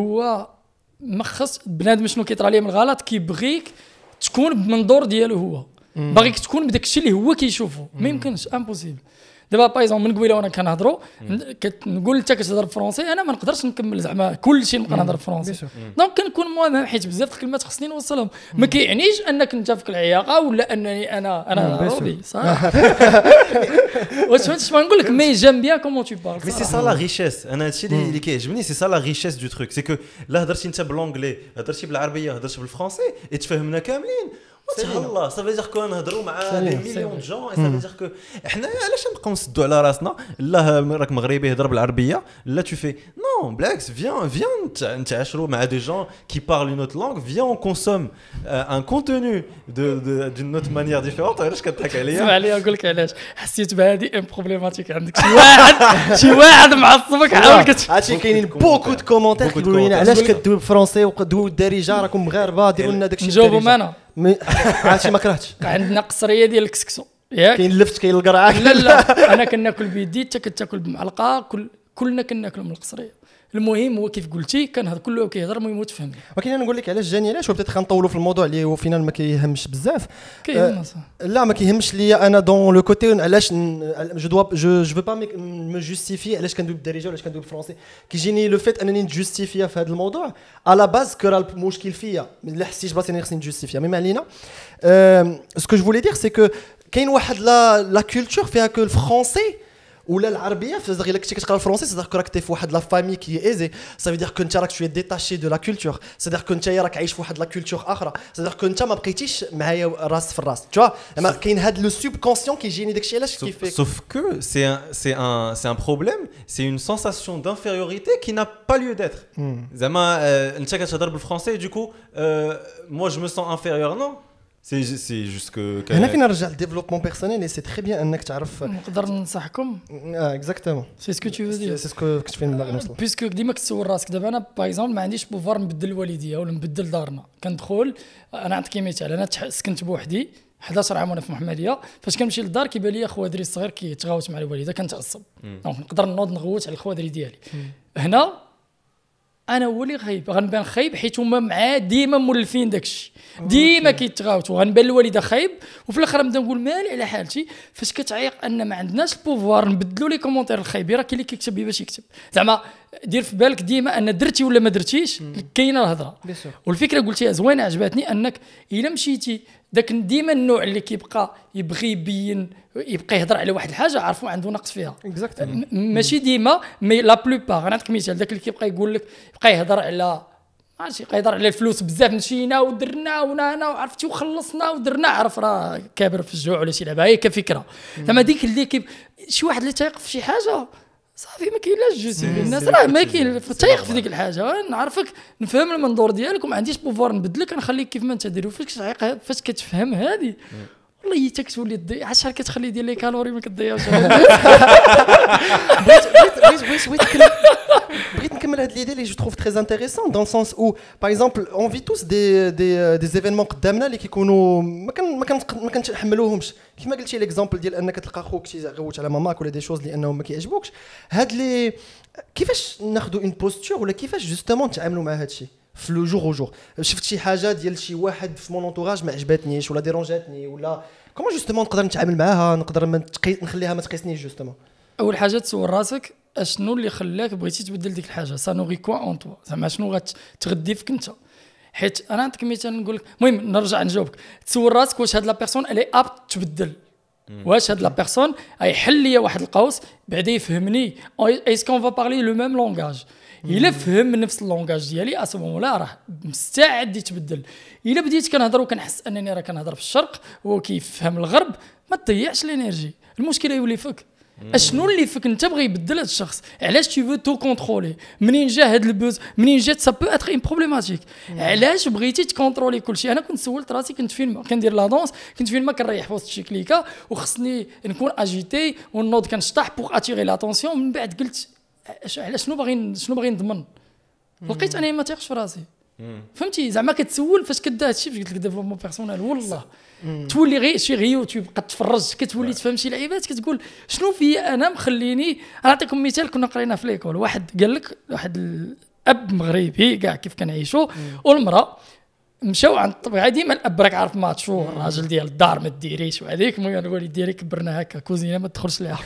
هو ما خص بنادم شنو كيطرى ليه من الغلط كيبغيك تكون بمنظور ديالو هو باغيك تكون بداك الشيء اللي هو كيشوفه. ما يمكنش امبوسيبل. دابا بايزون من قبيله وانا كنهضروا كنقول انت كتهضر بالفرنسي انا ما نقدرش نكمل زعما كل شيء نبقى نهضر بالفرنسي. دونك كنكون مهم حيت بزاف الكلمات خصني نوصلهم. ما كيعنيش انك انت فيك العياقه ولا انني انا انا عربي صح. واش فهمت ما نقول لك مي جيم بيان كومون تو بارل. مي سي سا لا ريشيس. انا هادشي اللي كيعجبني سي سا لا ريشيس دو تروك سي كو لا هضرتي انت بالانجلي هضرتي بالعربيه هضرتي بالفرنسي يتفهمنا كاملين الله صافي دير كون نهضروا مع دي مليون جون صافي دير كو احنا علاش نبقاو نسدوا على راسنا لا راك مغربي هضر بالعربيه لا تو في نو بالعكس فيان فيان نتعاشروا مع دي جون كي بارل اون اوتر لانغ فيان اون كونسوم ان كونتوني دو دون اوتر مانيير ديفيرونت. علاش كتضحك عليا؟ اسمع لي نقول لك علاش حسيت بهذه ان بروبليماتيك عندك شي واحد شي واحد معصبك حاول كت هادشي كاينين بوكو دو كومونتير كيقولوا لنا علاش كدوي بالفرنسي ودوي الدارجه راكم مغاربه ديروا لنا داكشي نجاوبهم انا عرفتي ما كرهتش عندنا قصريه ديال الكسكسو ياك كاين اللفت كاين القرعه لا لا انا كناكل بيدي حتى كتاكل بمعلقه كل كلنا كناكلوا من القصريه. المهم هو كيف قلتي كان هذا كله كيهضر المهم تفهم. ولكن انا نقول لك علاش جاني علاش وبدات غنطولوا في الموضوع اللي هو فينا ما كيهمش بزاف. كاين لا ما كيهمش ليا انا دون لو كوتي علاش جو دوا جو جو با مي جوستيفي علاش كندوي بالدارجه وعلاش كندوي بالفرنسي. كيجيني لو فيت انني نجوستيفيا في هذا الموضوع على باز كو راه المشكل فيا الا حسيت براسي اني خصني نجوستيفيا مي ما علينا. سكو جو فولي دير سي كو كاين واحد لا لا كولتور فيها كو الفرنسي ولا العربيه فاذا الا كنتي كتقرا الفرنسي صدق راك تي في واحد لا فامي كي ايزي صافي دير كنت راك شويه ديتاشي دو لا كولتور صدق كنت راك عايش في واحد لا كولتور اخرى صدق كنت ما بقيتيش معايا راس في الراس تو زعما كاين هذا لو سوب كونسيون كيجيني داكشي علاش كيفيك sauf que c'est un c'est un c'est un problème c'est une sensation d'infériorité qui n'a pas lieu d'être زعما انت كتهضر بالفرنسي du coup moi je me sens inférieur non سي سي جوست كو هنا فين نرجع للديفلوبمون بيرسونيل سي تري بيان انك تعرف نقدر ننصحكم اه اكزاكتومون سي سكو تو فو دير سي سكو كنت فين باغي نوصل بيسكو ديما كتسول راسك دابا انا باغ اكزومبل ما عنديش بوفوار نبدل الوالديه ولا نبدل دارنا كندخل انا نعطيك مثال انا سكنت بوحدي إحدى عشر عام وانا في محمديه فاش كنمشي للدار كيبان لي خوادري الصغير كيتغاوت مع الوالده كنتعصب دونك نقدر نوض نغوت على الخوادري ديالي هنا انا هو اللي خايب غنبان خايب حيت هما معاه ديما مولفين داكشي ديما كيتغاوتوا غنبان الوالده خايب وفي الاخر نبدا نقول مالي على حالتي فاش كتعيق ان ما عندناش البوفوار نبدلوا لي كومونتير الخايبين راه كاين اللي كيكتب باش يكتب زعما دير في بالك ديما ان درتي ولا ما درتيش كاينه الهضره والفكره قلتيها زوينه عجبتني انك الا مشيتي داك ديما النوع اللي كيبقى يبغي يبين يبقى يهضر على واحد الحاجه عارفوا عنده نقص فيها ماشي ديما مي لا بلوبار غنعطيك مثال داك اللي كيبقى يقول لك يبقى يهضر على ماشي يهضر على الفلوس بزاف مشينا ودرنا ونانا وعرفتي وخلصنا ودرنا عرف راه كابر في الجوع ولا شي لعبه هي كفكره زعما ديك اللي كيب شي واحد اللي تايق في شي حاجه صافي ما كاينلاش جوستيفي الناس راه ما كاين تايق في ديك الحاجه نعرفك نفهم المنظور ديالك وما عنديش بوفوار نبدلك نخليك كيف ما انت دير فاش تعيق فاش كتفهم هذه والله حتى كتولي تضيع شحال كتخلي ديال لي كالوري ما كتضيعش بغيت بغيت بغيت بغيت نكمل بغيت نكمل هاد ليدي اللي جو تروف تري انتريسون دون سونس او باغ اكزومبل اون في توس دي دي دي زيفينمون قدامنا اللي كيكونوا ما كان ما كان ما كنتحملوهمش كيما قلتي ليكزامبل ديال انك تلقى خوك تيغوت على ماماك ولا دي شوز اللي انهم ما كيعجبوكش هاد لي كيفاش ناخذوا اون بوستور ولا كيفاش جوستومون نتعاملوا مع هادشي في لو جور او جور شفت شي حاجه ديال شي واحد في مون انتوراج ما عجبتنيش ولا ديرونجاتني ولا كومون جوستومون نقدر نتعامل معاها نقدر ما نخليها ما تقيسنيش جوستومون اول حاجه تسول راسك اشنو اللي خلاك بغيتي تبدل ديك الحاجه سانوغي كوا اون توا زعما شنو غتغدي فيك انت حيت انا نعطيك مثال نقول لك المهم نرجع نجاوبك تسول راسك واش هاد لا بيرسون الي ابت تبدل واش هاد لا بيرسون يحل لي واحد القوس بعدا يفهمني ايسكون فا بارلي لو ميم لونغاج الا فهم نفس اللونغاج ديالي اسمو لا راه مستعد يتبدل الا بديت كنهضر وكنحس انني راه كنهضر في الشرق وهو كيفهم الغرب ما تضيعش الانرجي المشكله يولي فيك اشنو اللي فيك انت بغي يبدل هذا الشخص علاش تي فو تو كونترولي منين جا هاد البوز منين جات سا بو اتر ان بروبليماتيك علاش بغيتي تكونترولي كلشي انا كنت سولت راسي كنت فين كندير لا دونس كنت فين ما كنريح في وسط شي كليكه وخصني نكون اجيتي ونوض كنشطح بوغ اتيري لاتونسيون من بعد قلت على شنو باغي شنو باغي نضمن لقيت انني ما تيقش في راسي فهمتي زعما كتسول فاش كدا هادشي فاش قلت لك ديفلوبمون بيرسونيل والله تولي غير شي غير يوتيوب كتفرج كتولي تفهم شي لعيبات كتقول شنو فيا انا مخليني نعطيكم مثال كنا قرينا في ليكول واحد قال لك واحد الاب مغربي كاع كيف كنعيشوا والمراه مشاو عند الطبيعه ديما الاب راك عارف ماتشو الراجل ديال الدار ما ديريش وهذيك المهم الوالد ديالي كبرنا هكا كوزينه ما تدخلش ليها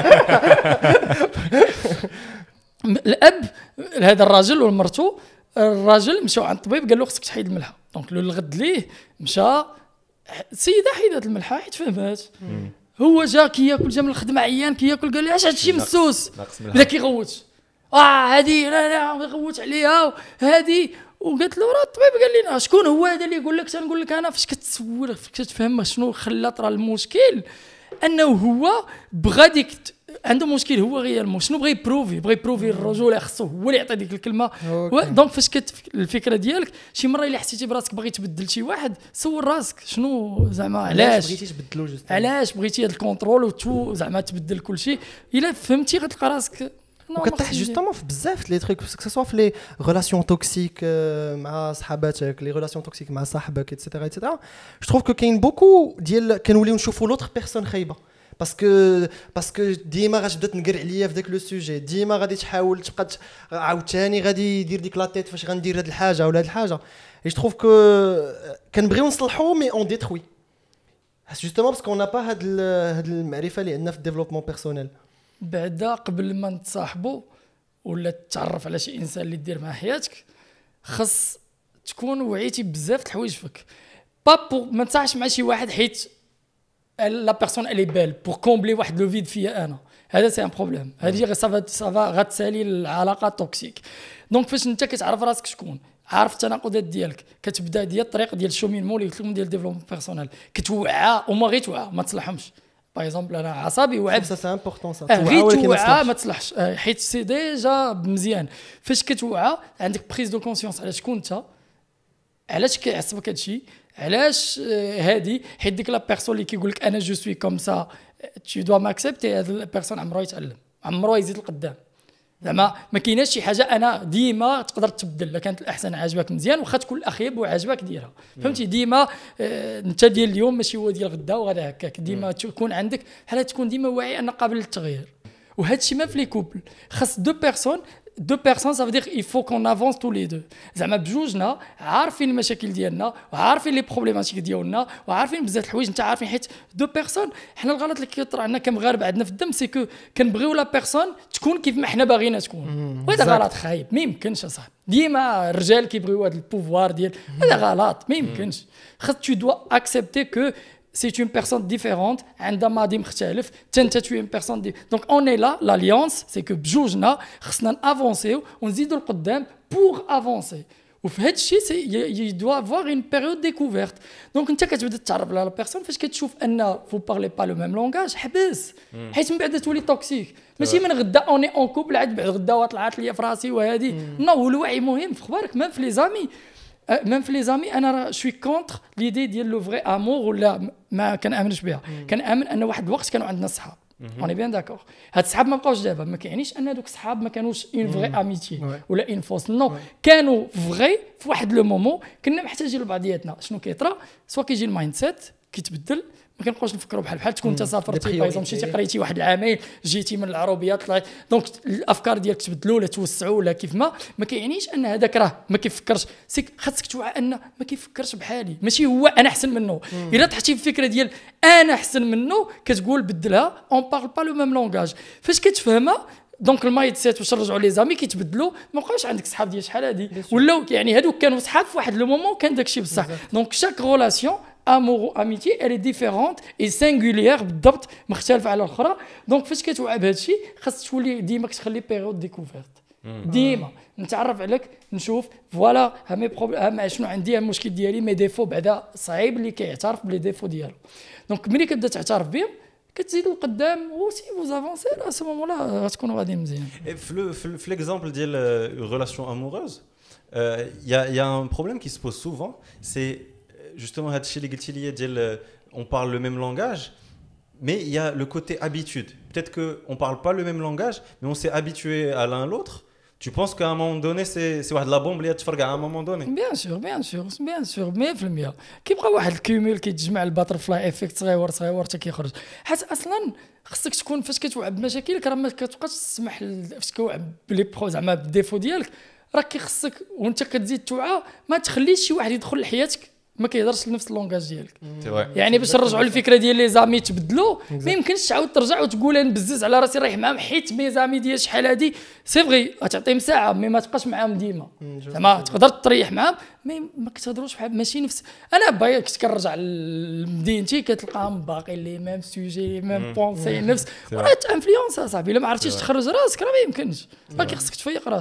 الاب هذا الراجل ومرته الراجل مشاو عند الطبيب قال له خصك تحيد الملحه دونك لو الغد ليه مشى السيده حيدت الملحه حيت فهمات هو جا كياكل جا من الخدمه عيان كياكل قال لي اش هادشي مسوس بدا كيغوت اه هادي لا لا غوت عليها هادي وقالت له راه الطبيب قال لنا شكون هو هذا اللي يقول لك تنقول لك انا. فاش كتسول فاش كتفهم شنو خلى طرا المشكل انه هو بغى ديك عنده مشكل هو غير شنو بغى يبروفي بغى يبروفي الرجوله خصو هو اللي يعطي ديك الكلمه. دونك فاش كت الفكره ديالك شي مره الا حسيتي براسك باغي تبدل شي واحد سول راسك شنو زعما علاش بغيتي تبدلو جوست علاش بغيتي هذا الكونترول وتو زعما تبدل كل شيء. الا فهمتي غتلقى راسك وكتطيح جوستومون في بزاف لي تريك que ce soit في لي ريلاسيون توكسيك مع صحاباتك لي ريلاسيون توكسيك مع صاحبك ايتترا ايتترا. جو تروف كو كاين بوكو ديال كنوليو نشوفوا لوتر بيرسون خايبه باسكو باسكو ديما غتبدا تنقر عليا في داك لو سوجي ديما غادي تحاول تبقى عاوتاني غادي يدير ديك لا تيت فاش غندير هاد الحاجه ولا هاد الحاجه. جو تروف كو كنبغيو نصلحو مي اون ديتروي جوستومون باسكو نا با هاد هاد المعرفه اللي عندنا في الديفلوبمون بيرسونيل. بعدا قبل ما نتصاحبوا ولا تتعرف على شي انسان اللي دير مع حياتك خص تكون وعيتي بزاف د الحوايج فيك با بو ما تصاحبش مع شي واحد حيت لا بيرسون الي بيل بور كومبلي واحد لو فيد فيا انا. هذا سي ان بروبليم. هذه غير سافا سافا غتسالي العلاقه توكسيك. دونك فاش انت كتعرف راسك شكون عارف التناقضات ديالك كتبدا ديال الطريق ديال الشومينمون اللي قلت لكم ديال الديفلوبمون بيرسونيل كتوعى وما غير توعى ما تصلحهمش. باغ اكزومبل انا عصبي وعب سا سي امبورطون سا توعى ما تصلحش حيت سي ديجا مزيان. فاش كتوعى عندك بريز دو كونسيونس على شكون انت علاش كيعصبك هادشي علاش هادي حيت ديك لا بيرسون اللي كيقول لك انا جو سوي كوم سا tu dois m'accepter. هاد البيرسون عمرو يتعلم عمرو يزيد لقدام زعما ما كايناش شي حاجه انا ديما تقدر تبدل. لا كانت الاحسن عاجبك مزيان واخا تكون الاخيب وعاجبك ديرها فهمتي. ديما آه انت ديال اليوم ماشي هو ديال غدا وغدا هكاك. ديما تكون عندك بحال تكون ديما واعي ان قابل للتغيير. وهذا الشيء ما في لي كوبل خاص دو بيرسون دو بيرسون ça veut dire il faut qu'on avance tous les deux زعما بجوجنا عارفين المشاكل ديالنا وعارفين لي بروبليماتيك ديالنا وعارفين بزاف الحوايج انت عارفين حيت دو بيرسون. حنا الغلط اللي كيطرا عندنا كمغاربه عندنا في الدم سي كو كنبغيو لا بيرسون تكون كيف ما حنا باغيين تكون. وهذا غلط خايب ما يمكنش اصاحبي. ديما الرجال كيبغيو هذا البوفوار ديال هذا غلط ما يمكنش. خاص tu dois accepter que c'est une personne différente عندها ماضي مختلف انت tu es une personne دي. donc on est là l'alliance c'est que بجوجنا خصنا نافونسيو ونزيدوا لقدام pour avancer. وفي هذا الشيء سي il doit avoir une période découverte. donc انت كتبدا تتعرف على لا بيرسون فاش كتشوف ان vous parlez pas le même langage حبس حيت من بعد تولي توكسيك. ماشي من غدا اوني اون كوبل عاد بعد غدا طلعت لي في راسي وهذه نو. الوعي مهم في اخبارك ميم في لي زامي ميم في لي زامي. انا شوي كونتر ليدي ديال لو فري امور ولا ما كنامنش بها. كنامن ان واحد الوقت كانوا عندنا صحاب اوني بيان داكور. هاد الصحاب ما بقاوش دابا ما كيعنيش ان دوك الصحاب ما كانوش اون فري اميتي ولا اون فوس نو كانوا فري في واحد لو مومون كنا محتاجين لبعضياتنا. شنو كيطرا سوا كيجي المايند سيت كيتبدل ما كنبقاوش نفكروا بحال بحال تكون انت سافرتي باغ اكزومبل مشيتي قريتي واحد العامين جيتي من العروبيه طلعت دونك الافكار ديالك تبدلوا ولا توسعوا ولا كيف ما ما كيعنيش ان هذاك راه ما كيفكرش. خاصك توعى ان ما كيفكرش بحالي ماشي هو انا احسن منه. الا طحتي في الفكره ديال انا احسن منه كتقول بدلها اون بارل با لو ميم لونغاج. فاش كتفهمها دونك المايند سيت واش نرجعوا لي زامي كيتبدلوا ما بقاش عندك صحاب ديال شحال هادي ولاو يعني هادوك كانوا صحاب في واحد لو مومون كان داكشي بصح. دونك شاك ريلاسيون amour ou amitié elle est différente et singulière بالضبط مختلفه على الاخرى. دونك فاش كتوعى بهذا الشيء خاص تولي ديما كتخلي بيريود ديكوفيرت ديما نتعرف عليك نشوف فوالا ها مي بروبليم شنو عندي المشكل ديالي مي ديفو بعدا صعيب اللي كيعترف بلي ديفو ديالو. دونك ملي كتبدا تعترف بهم كتزيدوا لقدام وسي فوز افونسي ا سو مومون لا غتكونوا غادي مزيان. في في ليكزامبل ديال ريلاسيون اموروز il y a il y a un problème qui se pose souvent c'est justement on parle le même langage mais il y a le côté habitude. Peut-être qu'on ne parle pas le même langage mais on s'est habitué à l'un à l'autre. Tu penses qu'à un moment donné c'est la bombe اللي تفرق à un moment donné? Bien sûr, bien sûr, bien sûr مية في المية. كيبقى واحد الكيميل كيتجمع الباترفلاي افكت صغيور صغيور حتى كيخرج. حيت اصلا خصك تكون فاش كتوعى بمشاكلك راه ما كتبقاش تسمح فاش كتوعى بلي برو زعما بالديفو ديالك راك كيخصك وانت كتزيد توعى ما تخليش شي واحد يدخل لحياتك ما كيهضرش نفس اللونغاج ديالك. يعني باش نرجعوا للفكره ديال لي زامي تبدلوا ما يمكنش تعاود ترجع وتقول انا نبزز على راسي رايح معاهم حيت مي زامي ديال شحال هادي سي فغي غتعطيهم ساعه مي ما تبقاش معاهم ديما زعما تقدر تريح معاهم مي ما كتهضروش بحال ماشي نفس. انا باغي كنت كنرجع لمدينتي كتلقاهم باقي لي ميم سوجي لي ميم بونسي نفس راه انفلونس اصاحبي الا ما عرفتيش تخرج راسك راه ما يمكنش باقي خصك تفيق راسك.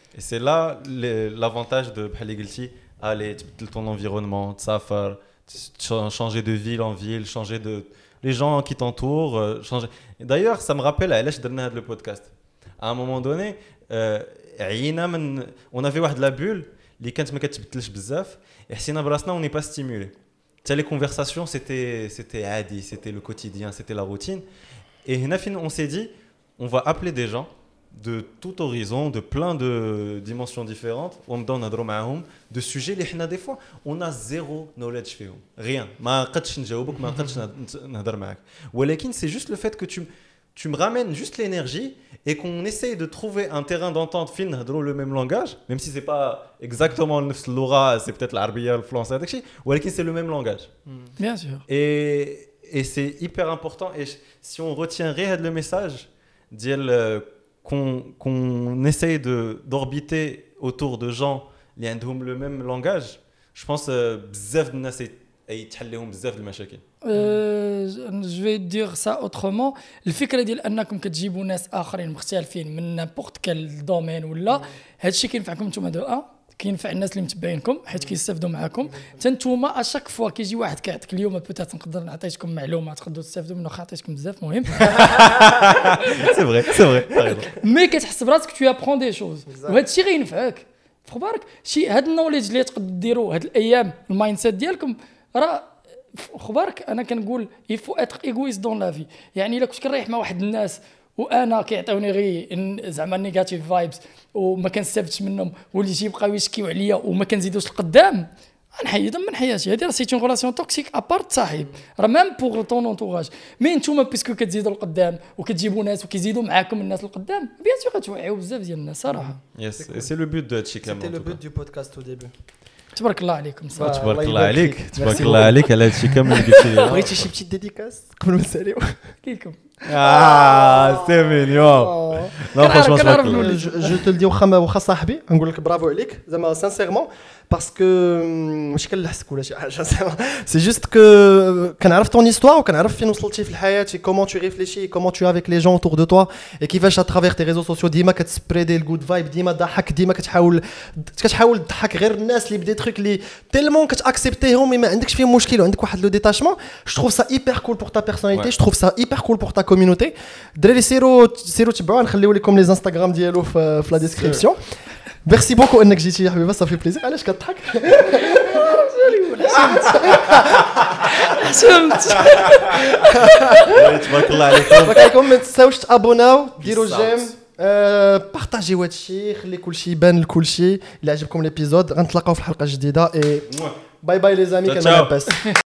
Et c'est là les- l'avantage de بحال اللي قلتي aller تبدل ton environnement, تسافر, ch- changer de ville en ville, changer de les gens qui t'entourent, euh, changer. Et d'ailleurs, ça me rappelle علاش درنا هذا le podcast. À un moment donné, euh, عينا من on avait واحد la bulle اللي كانت ما كتبدلش بزاف, et حسينا براسنا on n'est pas stimulé. Tu sais, les conversations c'était c'était عادي, c'était le quotidien, c'était la routine. Et هنا فين on s'est dit on va appeler des gens de tout horizon, de plein de dimensions différentes, ونبداو نهضروا معاهم de sujets اللي حنا des fois on a zéro knowledge فيهم, rien. ما نقدش نجاوبك, ما نقدش نهضر معاك. ولكن c'est juste le fait que tu tu me ramènes juste l'énergie et qu'on essaye de trouver un terrain d'entente fin نهضروا le même langage, même si c'est pas exactement نفس اللغة, c'est peut-être l'arabe, le français, هذاك الشيء, ولكن c'est le même langage. Bien sûr. Et et c'est hyper important, et si on retient غير هذا le message ديال qu'on, qu'on essaye de, d'orbiter autour de gens qui ont le même langage, je pense que بزاف الناس يتحليهم بزاف المشاكل. Je vais dire ça autrement. الفكرة ديال أنكم كتجيبوا ناس آخرين مختلفين من n'importe quel domaine ولا هذا الشيء كينفعكم نتوما دو أ كينفع الناس اللي متبعينكم حيت كيستافدوا معكم حتى نتوما اشاك فوا كيجي واحد كيعطيك اليوم بوتات نقدر نعطيكم معلومه تقدروا تستافدوا منه عطيتكم بزاف مهم سي فري سي فري مي كتحس براسك tu apprends des choses وهذا الشيء غينفعك في بالك شي هاد النوليدج اللي تقدروا ديروا هاد الايام المايند سيت ديالكم راه خبارك انا كنقول يفو اتر ايغويست دون لا في يعني الا كنت كنريح مع واحد الناس وانا كيعطيوني غير زعما نيجاتيف فايبس وما كنستافدش منهم واللي تيبقاو يشكيو عليا وما كنزيدوش لقدام غنحيدهم من حياتي. هذه راه سي اون ريلاسيون توكسيك ابارت صاحب راه ميم بوغ طون اونتوراج. مي نتوما بيسكو كتزيدوا لقدام وكتجيبوا ناس وكيزيدوا معاكم الناس لقدام بيان سور غتوعيو بزاف ديال الناس صراحه. يس سي لو بوت دو هادشي كامل. سيتي لو بوت دو بودكاست او ديبي. تبارك الله عليكم صراحه. تبارك الله عليك تبارك الله عليك على هادشي كامل اللي قلتي لي. بغيتي شي بتيت ديديكاس قبل ما نساليو؟ كيفكم اه سي مينيون. لا فرانشمون تبارك الله. جو تو لدي واخا واخا صاحبي نقول لك برافو عليك زعما سانسيرمون باسكو ماشي كنلحسك ولا شي حاجه سي جوست كو كنعرف طون هيستوار وكنعرف فين وصلتي في الحياه et comment tu réfléchis comment tu es avec les gens autour de toi et كيفاش à travers tes réseaux sociaux ديما كتسبريدي الجود فايب ديما ضحك ديما كتحاول كتحاول تضحك غير الناس اللي بدي تروك اللي تيلمون كتاكسبتيهم ما عندكش فيهم مشكل وعندك واحد لو ديتاشمون. جو trouve ça hyper cool pour ta personnalité, je trouve ça hyper cool pour ta communauté. الدراري سيروا سيروا تبعوه نخليو لكم لي انستغرام ديالو في في لا ديسكريبسيون. ميرسي بوكو انك جيتي يا حبيبه صافي بليزير. علاش كتضحك؟ حسمت تبارك الله عليكم. تبارك عليكم. ما تنساوش تابوناو ديروا جيم بارطاجيو هادشي خلي كلشي يبان لكلشي. الا عجبكم ليبيزود غنتلاقاو في حلقه جديده. اي باي باي لي زامي كان لاباس.